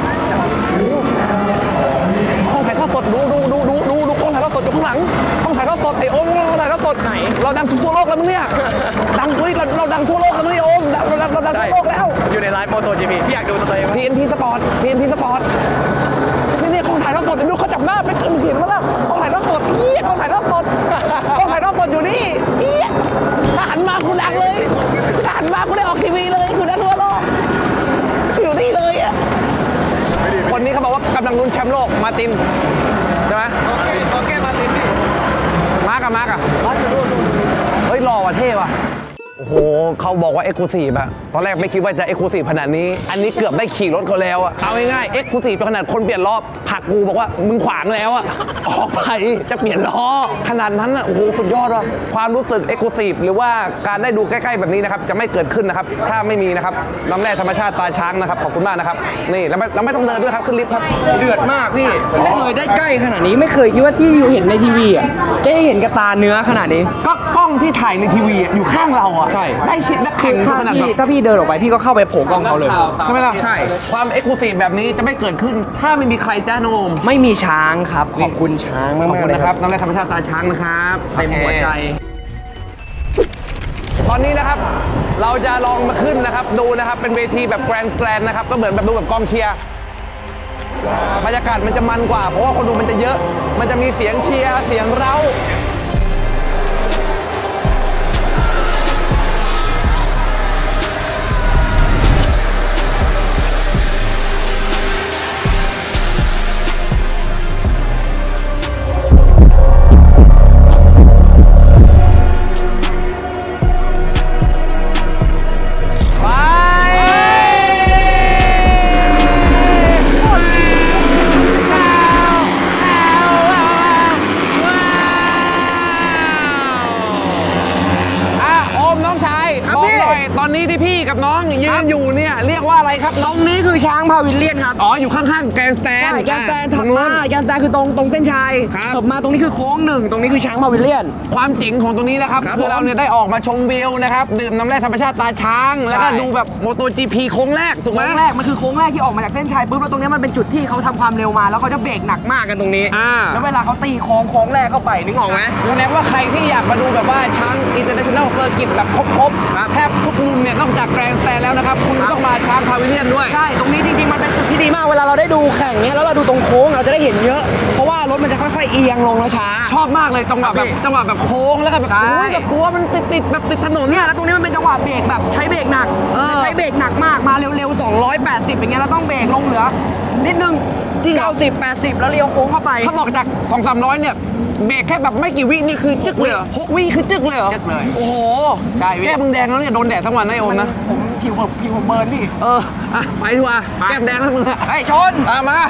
กล้องถ่ายทอดสดดูดูดูดูดูดูกล้องถ่ายทอดสดอยู่ข้างหลังกล้องถ่ายทอดสดไอโอมกล้องถ่ายทอดสดไหนเราดังทั่วโลกแล้วมึงเนี่ยดังเฮ้ยเราเราดังทั่วโลกแล้วมึงเนี่ยโอมเราดังเราดังทั่วโลกแล้วอยู่ในไลฟ์โมโตจีพีพี่อยากดูตัวเองที เอ็น ที Sport ที เอ็น ที Sport นี่นี่กล้องถ่ายทอดสดดูเขาจับหน้าไปเห็นมั้ยล่ะกล้องถ่ายทอดสดเฮียกล้องถ่ายทอดสดกล้องถ่ายทอดสดอยู่นี่เฮียถ้าหันมาคุณดังเลยถ้าหันมาคุณได้ออกทีวีเลยคุณได้ทั่วโลกอยู่นี่เลยอ่ะคนนี้เขาบอกว่ากำลังลุ้นแชมป์โลกมาตินใช่ไหมโอเคมาตินพี่อะมาร์กอะเฮ้ยหล่อว่ะเท่ว่ะโอ้โหเขาบอกว่าเอ็กซ์คลูซีฟอะตอนแรกไม่คิดว่าจะเอ็กซ์คลูซีฟขนาดนี้อันนี้เกือบได้ขี่รถเขาแล้วอะเอาง่ายๆเอ็กซ์คลูซีฟขนาดคนเปลี่ยนล้อผลักกูบอกว่ามึงขวางแล้วอะออกไปจะเปลี่ยนล้อขนาดนั้นอะโอ้โหสุดยอดว่ะความรู้สึกเอ็กซ์คลูซีฟหรือว่าการได้ดูใกล้ๆแบบนี้นะครับจะไม่เกิดขึ้นนะครับถ้าไม่มีนะครับน้ำแร่ธรรมชาติตาช้างนะครับขอบคุณมากนะครับนี่แล้วไม่แล้วไม่ต้องเดินด้วยครับขึ้นลิฟต์ครับเดือดมากพี่ไม่เคยได้ใกล้ขนาดนี้ไม่เคยคิดว่าที่อยู่เห็นในทีวีอ่ะจะได้เห็นกับตาเนื้อขนาดนี้ก็กล้องที่ถ่ายในทีวีอะอยู่ข้างเราอะใช่ได้ชิดนักแข่งถ้าขนาดพี่แบบถ้าพี่เดินออกไปพี่ก็เข้าไปโผล่กล้องเขาเลยใช่ไหมล่ะใช่ความเอ็กซ์คลูซีฟแบบนี้จะไม่เกิดขึ้นถ้าไม่มีใครจ้าโนมไม่มีช้างครับขอบคุณช้างมากขอบๆคุณเลยนะคครัรับบน้ำแร่ธรรมชาติตาช้างนะครับเต็มหัวใจตอนนี้นะครับเราจะลองมาขึ้นนะครับดูนะครับเป็นเวทีแบบแกรนด์สแลนนะครับก็เหมือนแบบดูแบบกองเชียร์บรรยากาศมันจะมันกว่าเพราะว่าคนดูมันจะเยอะ มันจะมีเสียงเชียร์เสียงเร้าตอนนี้ที่พี่กับน้องยืนอยู่เนี่ยเรียกว่าอะไรครับน้ตองรงนี้คือช้างพาวิลเลียนครับอ๋ออยู่ข้างๆแกรนด์สแตนใช่แกนสแตนถัดมาแกนสแตนคือตรงตรงเส้นชัยครับถัดมาตรงนี้คือโค้งหนึ่งตรงนี้คือช้างพาวิลเลียนความเจ๋งของตรงนี้นะครับครับคือเราเนี่ยได้ออกมาชมวิวนะครับดื่มน้ำแร่ธรรมชาติตาช้างแล้วก็ใช่ดูแบบโมโต จี พี โค้งแรกถูกไหมโค้งแรกมันคือโค้งแรกที่ออกมาจากเส้นชัยปุ๊บแล้วตรงนี้มันเป็นจุดที่เขาทำความเร็วมาแล้วเขาจะเบรกหนักมากกันตรงนี้อ่าแล้วเวลาเขาตีโค้งโค้งแรกเข้าไปนึกออกไหมแสดงว่าใครที่อยากมาดูแบบว่าช้าง International Circuit แบบครบๆแทบทุกมุมเนี่ยนอกจากแกรนด์สแตนแล้วนะครับคุณต้องมาช้างพาวิเลียนด้วยใช่ตรงนี้จริงๆมันเป็นจุดที่ดีมากเวลาเราได้ดูแข่งเนี้ยแล้วเราดูตรงโค้งเราจะได้เห็นเยอะเพราะว่ารถมันจะค่อยๆเอียงลงแล้วช้าชอบมากเลยจังหวะแบบจังหวะแบบโค้งแล้วก็แบบใช่โอ้ยแบบกลัวมันติดติดๆแบบติดถนนเนี่เนี่ย ยแล้วตรงนี้มันเป็นจังหวะเบรกแบบใช้เบรกหนักเออใช้เบรกหนักมากมาเร็วๆสองร้อยแปดสิบอย่างเงี้ยเราต้องเบรกลงเหลือนิดนึงจริงเหรอเก้าสิบ แปดสิบแล้วเลี้ยวโค้งเข้าไปเขาบอกจากสองสามร้อยเนี่ยเบรกแค่แบบไม่กี่วินี่คือจึ๊กเลยเหรอหกวิคือจึ๊กเลยเหรอจึ๊กเลยโอ้โหใช่พี่แก้มมึงแดงแล้วเนี่ยโดนแดดทั้งวันนะไอโอมนะผมผิวผมผิวผมเบิร์นพี่เอออ่ะไปดีกว่าแก้มแดงแล้วมึงอะไอ้ชนอ่ะมา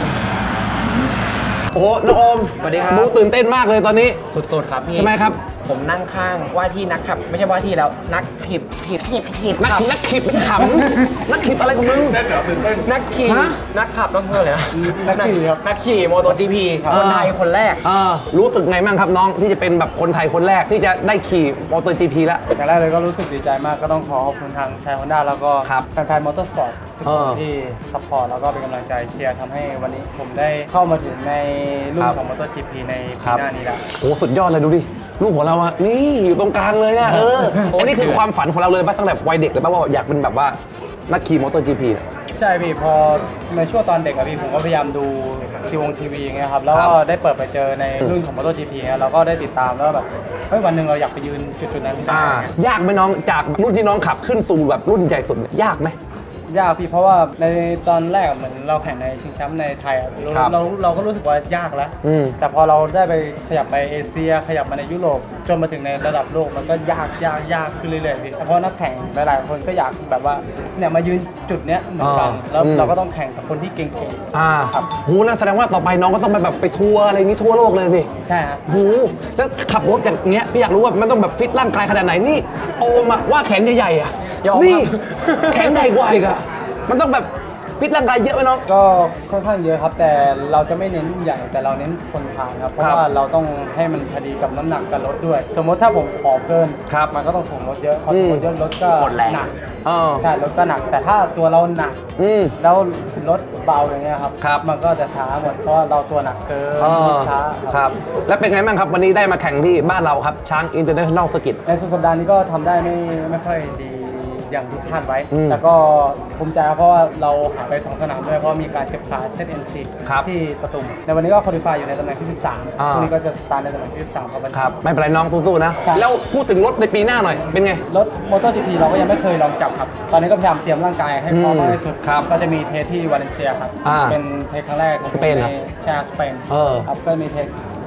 โอ้โหน้องโอมสวัสดีครับดูตื่นเต้นมากเลยตอนนี้สุดๆครับพี่ใช่ไหมครับผมนั่งข้างว่าที่นักขับ ไม่ใช่ว่าที่แล้วนักขีบขีบขีบขีบนักขับนักขิบไม่ขำนักขิบอะไรของมึงนักขี่ฮะนักขับต้องเพื่อเลยนะนักขี่ครับนักขี่โมโตจีพีคนไทยคนแรกเออรู้สึกไงบ้างครับน้องที่จะเป็นแบบคนไทยคนแรกที่จะได้ขี่มอเตอร์จีพีแล้วอย่างแรกเลยก็รู้สึกดีใจมากก็ต้องขอขอบคุณทางไทยฮอนด้าแล้วก็ครับแฟนๆมอเตอร์สปอร์ตทุกเอคนอที่ซัพพอร์ตแล้วก็เป็นกำลังใจเชียร์ทำให้วันนี้ผมได้เข้ามาถึงในรุ่คน รับของมอเตอร์จีพีในคปีรับหน้านี้แล้วโอ้สุดยอดเลยดูดิลูกของเราอะนี่อยู่ตรงกลางเลยนะเออโอ้นี่คือความฝันของเราเลยป่ะตั้งแต่วัยเด็กเลยป่ะว่าอยากเป็นแบบว่านักขี่มอเตอร์จีพีเนี่ยใช่พี่พอในช่วงตอนเด็กอะพี่ผมก็พยายามดูทีวงทีวีอย่างเงี้ยครับแล้วครัก็บได้เปิดไปเจอในรุ่นของมอเตอร์จีพีเงี้ยเราก็ได้ติดตามแล้วแบบเฮ้ยวันหนึ่งเราอยากไปยืนจุดๆนั้นให้ได้อ่ายากไหมน้องจากรุ่นที่น้องขับขึ้นสู่แบบรุ่นใหญ่สุดเนี่ยยากไหมยากพี่เพราะว่าในตอนแรกเหมือนเราแข่งในชิงแชมป์ในไทยอะเราครับเราเราก็รู้สึกว่ายากแล้วอืมแต่พอเราได้ไปขยับไปเอเชีย ขยับมาในยุโรปจนมาถึงในระดับโลกมันก็ยากยากยากขึ้นเรื่อยๆพี่เพราะนักแข่งหลายๆคนก็อยากแบบว่าเนี่ยมายืนจุดเนี้ยเหมือนกันอ่าแล้วอืมเราก็ต้องแข่งกับคนที่เก่งอ่าครับโหนั่นแสดงว่าต่อไปน้องก็ต้องไปแบบไปทัวร์อะไรอย่างงี้ทั่วโลกเลยสิๆใช่ฮะโหแล้วขับรถอย่างเงี้ยพี่อยากรู้ว่ามันต้องแบบฟิตร่างกายขนาดไหนนี่โอมอะว่าแขนใหญ่ๆอะยอมครับนี่แขนใหญ่กว่าอีกอะมันต้องแบบฟิตร่างกายเยอะไหมน้องก็ค่อนข้างเยอะครับ แต่เราจะไม่เน้นรุ่นใหญ่แต่เราเน้นทนทานครับเพราะครับว่าเราต้องให้มันพอดีกับน้ำหนักกับรถด้วย สมมติถ้าผมขอเกินครับมันก็ต้องถ่วงรถเยอะพอถ่วงรถเยอะรถก็หมดแรงหนักเออใช่รถก็หนัก แต่ถ้าตัวเราหนักอืมแล้วรถเบาอย่างเงี้ยครับครับมันก็จะช้าหมดเพราะว่าเราตัวหนักเกินเออรถช้าครับ แล้วเป็นไงบ้างครับวันนี้ได้มาแข่งที่บ้านเราครับช้าง International Circuit ในสุดสัปดาห์นี้ก็ทำได้ไม่ไม่ค่อยดีอย่างที่คาดไว้อืมแต่ก็ภูมิใจครับเพราะว่าเราหาไปสองสนามด้วยเพราะมีการเก็บขาเซตเอ็นชีครับที่ประตูในวันนี้ก็คอลิฟายอยู่ในตำแหน่งที่สิบสามอ่าพรุ่งนี้ก็จะสตาร์ทในตำแหน่งที่สิบสามครับวันนี้ครับไม่เป็นไรน้องสู้ๆนะครับแล้วพูดถึงรถในปีหน้าหน่อยเป็นไงรถมอเตอร์จีพีเราก็ยังไม่เคยลองจับครับ ตอนนี้ก็พยายามเตรียมร่างกายให้พร้อมมากที่สุดครับก็จะมีเทสที่วาเลนเซียครับอ่าเป็นเทสครั้งแรกของผมสเปนเหรอใช่สเปนเออครับก็มีเทส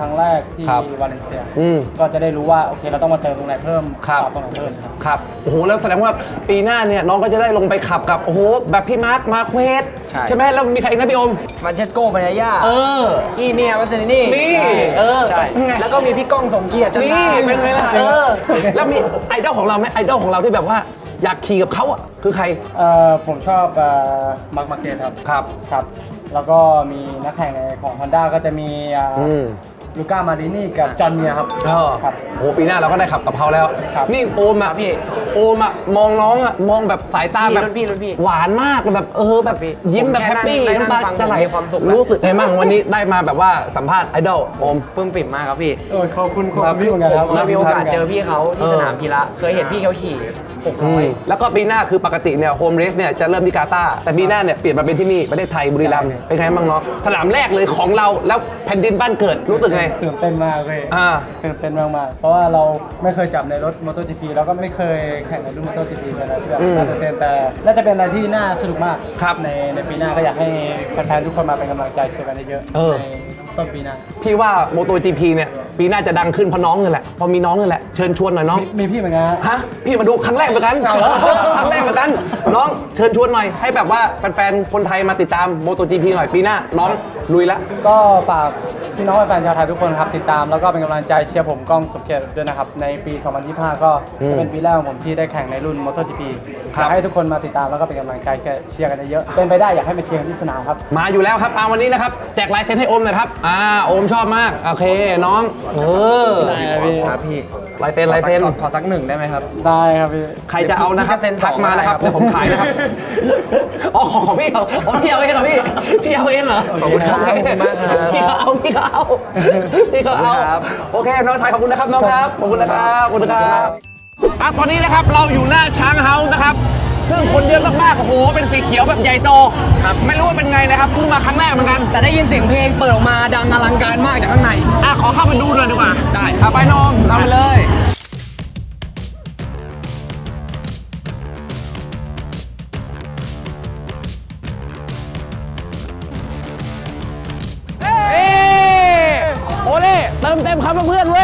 ครั้งแรกที่ครับวาเลนเซียอืมก็จะได้รู้ว่าโอเคเราต้องมาเติมตรงไหนเพิ่มครับปรับตรงไหนเพิ่มครับครับโอ้โหแล้วแสดงว่าปีหน้าเนี่ยน้องก็จะได้ลงไปขับกับโอ้โหแบบพี่มาร์คมาเควสใช่ใช่ไหมแล้วมีใครอีกนะพี่อมฟรานเชสโกปานายาเอออีเนียวัสนี่นี่เออใช่แล้วก็มีพี่ก้องสมเกียรติจันนี่ทาเป็นไงล่ะเออแล้วมีไอดอลของเราไหมไอดอลของเราที่แบบว่าอยากขี่กับเขาอ่ะคือใครเอ่อผมชอบเอ่อมาร์คมาร์เก็ตครับครับครับ แล้วก็มีนักแข่งในของ Honda ก็จะมีอ่าอืมลูก้ามารินี่กับจอห์นเมียร์ครับเออครับโหปีหน้าเราก็ได้ขับกับเขาแล้วครับนี่โอมอ่ะพี่โอมอ่ะมองน้องอ่ะมองแบบสายตาแบบรุ่นพี่รุ่นพี่หวานมากแบบเออแบบยิ้มแบบผมแฮแค่ปปี้นั่งน้ำตานั่งฟังจะไหลมีความสุขแล้วรู้สึกไงบ้างวันนี้ได้มาแบบว่าสัมภาษณ์ไอดอลโอมปลื้มปิ่มมากครับพี่โอ้ยขอบคุณขอบคุณพี่เหมือนกันครับเคยมีโอกาสเจอพี่เขาที่เออสนามพีระเคยเห็นพี่เขาขี่หกร้อยแล้วก็ปีหน้าคือปกติเนี่ยโฮมเรสเนี่ยจะเริ่มที่กาตาร์แต่ปีหน้าเนี่ยเปลี่ยนมาเป็นที่นี่ประเทศไทยบุรีรัมย์เป็นไงบ้างเนาะสนามแรกเลยของเราแล้วแผ่นดินบ้านเกิดรู้สึกไงตื่นเต้นมากเลยอ่าตื่นเต้นมากๆ เพราะว่าเราไม่เคยจับในรถ MotoGP แล้วก็ไม่เคยแข่งในรุ่น MotoGP เลยนะที่แบบอืมน่าตื่นเต้นแต่น่าจะเป็นอะไรที่น่าสนุกมากครับในในปีหน้าก็อยากให้แฟนๆทุกคนมาเป็นกำลังใจเชียร์กันเยอะเออในต้นปีหน้าพี่ว่า MotoGP เนี่ยปีหน้าจะดังขึ้นเพราะน้องนี่แหละเพราะมีน้องนี่แหละเชิญชวนหน่อยน้องมีมีพี่เหมือนกันฮะฮะพี่มาดูครั้งแรกเหมือนกันเอาเหรอครั้งแรกเหมือนกัน น้องเชิญชวนหน่อยให้แบบว่าแฟนๆคนไทยมาติดตาม MotoGP หน่อยปีหน้าน้องลุยละก็ฝากพี่น้องแฟนๆชาวไทยทุกคนครับติดตามแล้วก็เป็นกำลังใจเชียร์ผมก้องสุขเกียรติด้วยนะครับในปี สองพันยี่สิบห้า ก็อืมจะเป็นปีแรกของผมที่ได้แข่งในรุ่น MotoGP ครัอยาบกให้ทุกคนมาติดตามแล้วก็เป็นกำลังใจเชียร์กันเยอะๆเป็นไปได้อยากให้มาเชียร์กันที่สนามครับมาอยู่แล้วครับเอาวันนี้นะครับแจกลายเซ็นให้โอมหน่อยครับอ่าโอมชอบมากโอเคน้องเออได้ครับพี่ครับพี่ลายเซ็นลายเซ็นขอสักหนึ่งได้ไหมครับได้ครับพี่ใครจะเอานะครับพี่จะเซ็นสทัองกมานะครับได้ครับเดี๋ยวผมขายนะครับอ๋อของของพี่เหรออ๋อพี่เอาเองเหรอพี่พี่เอาเองเหรอขอบคุณครับโเขอบคุณมากครับพี่เขาเอาพี่เขาเอาพี่เขาเอาขอบคุณครับโอเคน้องชายขอบคุณนะครับน้องครับขอบคุณนะครับขอบคุณนะครับอ่ะตอนนี้นะครับเราอยู่หน้าช้างเฮาส์นะครับซึ่งคนเยอะมากๆโอ้โหเป็นสีเขียวแบบใหญ่โตครับไม่รู้ว่าเป็นไงนะครับเพิ่งมาครั้งแรกเหมือนกันแต่ได้ยินเสียงเพลงเปิดออกมาดังอลังการมากจากข้างในอ่ะขอเข้าไปดูหน่อยดีกว่าได้ครับไปน้องนำไปเลยเอ้โอเล่เติมเต็มครับเพื่อนๆเว้ย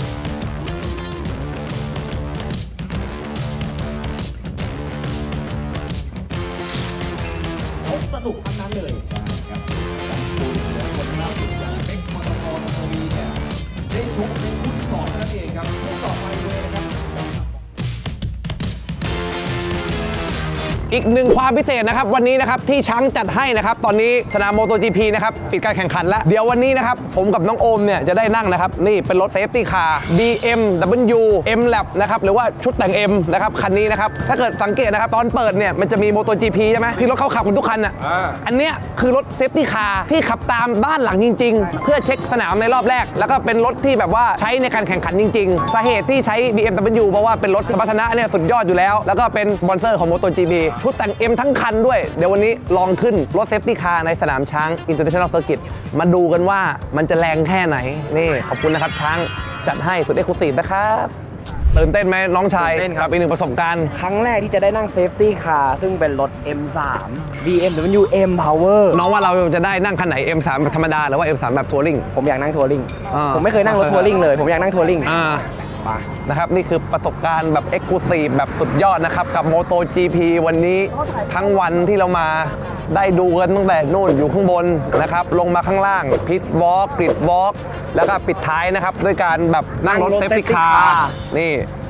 สนุกทั้งนั้นเลยใช่ครับกับคู่เสือคนล่าสุดอย่างเบ็กมอเตอร์คอร์ทวีเนี่ยได้ชกเป็นคู่ที่สองนั่นเองครับคู่ต่อไปเลยนะครับอีกหนึ่งความพิเศษนะครับวันนี้นะครับที่ช้างจัดให้นะครับตอนนี้สนาม MotoGP นะครับปิดการแข่งขันแล้วเดี๋ยววันนี้นะครับผมกับน้องโอมเนี่ยจะได้นั่งนะครับนี่เป็นรถเซฟตี้คาร์ บี เอ็ม ดับเบิลยู M Lab นะครับหรือว่าชุดแต่ง M นะครับคันนี้นะครับถ้าเกิดสังเกตนะครับตอนเปิดเนี่ยมันจะมี MotoGP ใช่ไหมที่รถเขาขับกันทุกคันอ่ะอันเนี้ยคือรถเซฟตี้คาร์ที่ขับตามด้านหลังจริง ๆ เพื่อเช็คสนามในรอบแรก แล้วก็เป็นรถที่แบบว่าใช้ในการแข่งขันจริง ๆ สาเหตุที่ใช้ บี เอ็ม ดับเบิลยู เพราะว่าเป็นรถสมรรถนะเนี่ยสุดยอดอยู่แล้วแล้วก็เป็นสปอนเซอร์ของ MotoGP ชุดแต่ง M ทั้งคันด้วยเดี๋ยววันนี้ลองขึ้นรถเซฟตี้คาร์ในสนามช้าง International Circuit มาดูกันว่ามันจะแรงแค่ไหนนี่ขอบคุณนะครับช้างจัดให้สุดเอ็กซ์คลูซีฟนะครับตื่นเต้นไหมน้องชายตื่นเต้นครับกับอีกหนึ่งประสบการณ์ครั้งแรกที่จะได้นั่งเซฟตี้คาร์ซึ่งเป็นรถ เอ็ม สาม บี เอ็ม ดับเบิลยู M Power น้องว่าเราจะได้นั่งคันไหน เอ็ม สาม แบบธรรมดาหรือว่า เอ็ม สาม แบบทัวริงผมอยากนั่งทัวริงอ่าผมไม่เคยนั่งรถทัวริงเลย ผมอยากนั่งทัวริงอ่านะครับนี่คือประสบการณ์แบบ Exclusive แบบสุดยอดนะครับกับ MotoGP วันนี้ทั้งวันที่เรามาได้ดูกันตั้งแต่นู่นอยู่ข้างบนนะครับลงมาข้างล่างพิทวอล์กกริดวอล์กแล้วก็ปิดท้ายนะครับด้วยการแบบนั่งรถนั่งรถเซฟตี้ safety คา car ร์นี่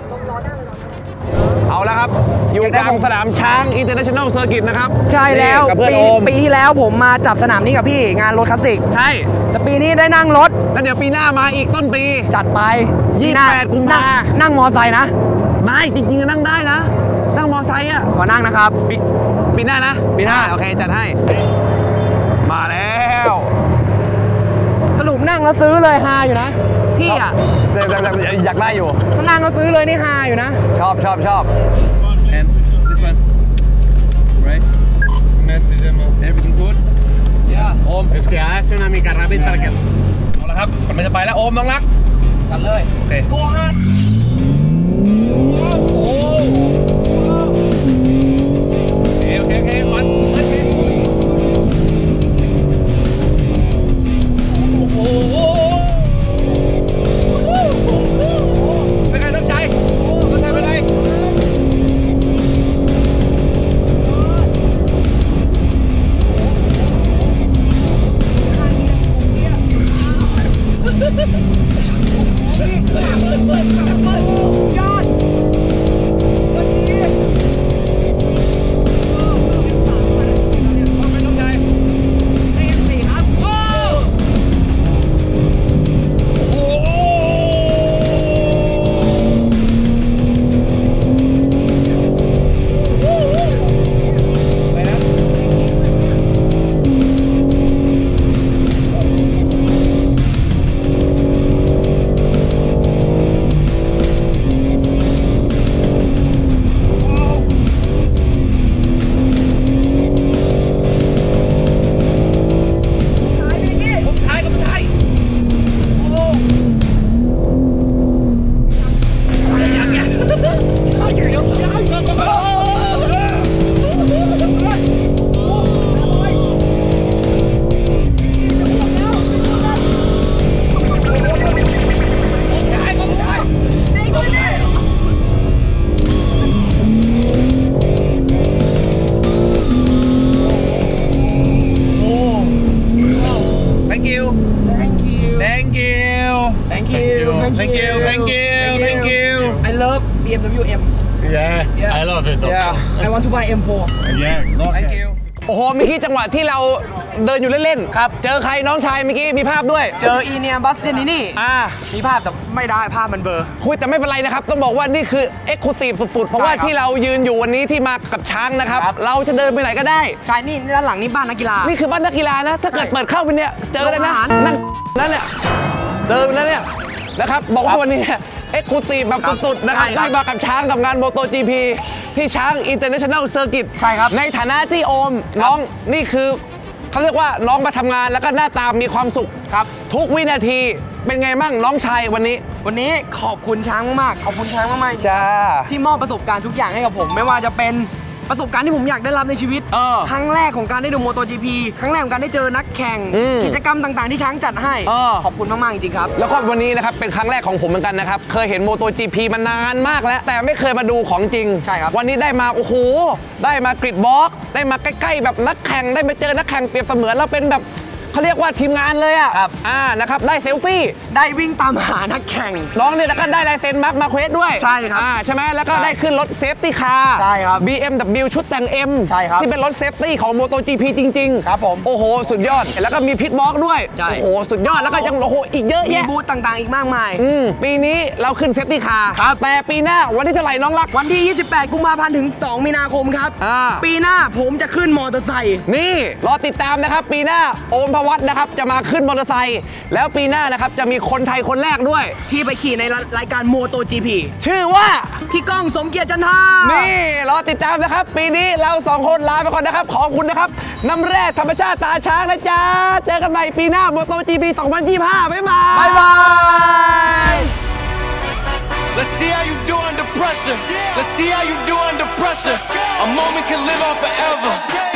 เอาแล้วครับอยู่กลางสนามช้าง International Circuit นะครับใช่แล้วนี่กับเพื่อนปีโอมปีที่แล้วผมมาจับสนามนี้กับพี่งานรถคลาสสิกใช่แต่ปีนี้ได้นั่งรถแล้วเดี๋ยวปีหน้ามาอีกต้นปีจัดไปยี่สิบแปดกุมภานั่งนั่งมอไซค์นะไม่จริงๆก็นั่งได้นะ นั่งมอไซค์อ่ะขอนั่งนะครับปีปีหน้านะ ปีหน้า โอเค จัดให้ มาแล้วสรุปนั่งแล้วซื้อเลยฮาอยู่นะพี่อ่ะอยากอยากอยากได้อยู่ถ้านั่งแล้วซื้อเลยนี่ฮาอยู่นะชอบชอบชอบ And this one, right? Message them. Everything good? โอม Es que hace una mica rápida para que. เอาละครับมันจะไปแล้วโอมน้องรักจัดเลยโอเคตัวฮาร์ดโอ้โอเคโอเคโอเคมันโอเคโอ้โห Thank you, thank you, thank you. I love บี เอ็ม ดับเบิลยู M Yeah, Yeah. I love it. Yeah I want to buy เอ็ม โฟร์ Yeah, okay. Thank you โอ้โหเมื่อกี้จังหวะที่เราเดินอยู่เล่นๆครับเจอใครน้องชายเมื่อกี้มีภาพด้วยเจออีเนียบัสเดนินี่อ่ามีภาพแต่ไม่ได้ภาพมันเบลอร์คุยแต่ไม่เป็นไรนะครับ ต้องบอกว่านี่คือเอ็กซ์คลูซีฟสุดๆ เพราะว่าใช่ครับที่เรายืนอยู่วันนี้ที่มากับช้างนะครับครับเราจะเดินไปไหนก็ได้ใช่นี่ด้านหลังนี่บ้านนักกีฬานี่คือบ้านนักกีฬานะ ถ้าเกิดใช่เปิดเข้าไปเนี่ยเจอเลยนะโรงอาหารนั่งนั่นเนี่ยเดินไปแล้วเนี่ยนะครับบอกว่าวันนี้เอ็กซ์คลูซีฟแบบสุดๆนะครับใช่ครับได้มากับช้างกับงานโมโต จี พี ที่ช้าง International Circuit ใช่ครับในฐานะที่โอมน้องนี่คือเขาเรียกว่าน้องมาทำงานแล้วก็หน้าตามีความสุขครับทุกวินาทีเป็นไงมั่งน้องชายวันนี้วันนี้ขอบคุณช้างมากๆขอบคุณช้างมากๆจ้าที่มอบประสบการณ์ทุกอย่างให้กับผม ไม่ว่าจะเป็นประสบการณ์ที่ผมอยากได้รับในชีวิตเออครั้งแรกของการได้ดูโมโต จี พี ครั้งแรกของการได้เจอนักแข่งอืมกิจกรรมต่างๆที่ช้างจัดให้เออขอบคุณมากๆจริงๆครับแล้วก็วันนี้นะครับเป็นครั้งแรกของผมเหมือนกันนะครับเคยเห็นโมโต จี พี มานานมากแล้ว แต่ไม่เคยมาดูของจริงใช่ครับวันนี้ได้มาโอ้โหได้มากริดบล็อกได้มาใกล้ๆแบบนักแข่งได้มาเจอนักแข่งเปรียบเสมือนเราเป็นแบบเขาเรียกว่าทีมงานเลยอ่ะครับอ่านะครับได้เซลฟี่ได้วิ่งตามหานักแข่งน้องเนี่ยแล้วก็ได้ลายเซ็นมาร์คมาเควสด้วยใช่ครับอ่าใช่ไหมแล้วก็ใช่ได้ขึ้นรถเซฟตี้คาร์ใช่ครับบี เอ็ม ดับเบิลยู ชุดแต่ง M ใช่ครับที่เป็นรถเซฟตี้ของโมโต จี พี จริงๆครับผมโอ้โหสุดยอดแล้วก็มีพิทบล็อกด้วยใช่โอ้โหสุดยอดแล้วก็ยังโอ้โหอีกเยอะมีแยะบูธต่างๆอีกมากมายอืมปีนี้เราขึ้นเซฟตี้คาร์แต่ปีหน้าวันที่เท่าไหร่น้องรักวันที่ ยี่สิบแปด กุมภาพันธ์ถึง สอง มีนาคมครับอ่าปีหน้าผมจะขึ้นมอเตอร์ไซค์นี่รอติดตามนะครับ ปีหน้าโอมพวัตนะครับจะมาขึ้นมอเตอร์ไซค์แล้วปีหน้านะครับจะมีคนไทยคนแรกด้วยที่ไปขี่ในรายการโมโต จี พีชื่อว่าพี่ก้องสมเกียรติจันทรานี่รอติดตามนะครับ ปีนี้เราสองคนลาไปก่อนนะครับ ขอบคุณนะครับ น้ำแร่ธรรมชาติตาช้างนะจ๊ะ เจอกันใหม่ปีหน้าโมโต จี พี สองพันยี่สิบห้าบ๊ายบาย บ๊ายบาย Let's see how you do under pressure. Let's see how you do under pressure. A moment can live on forever.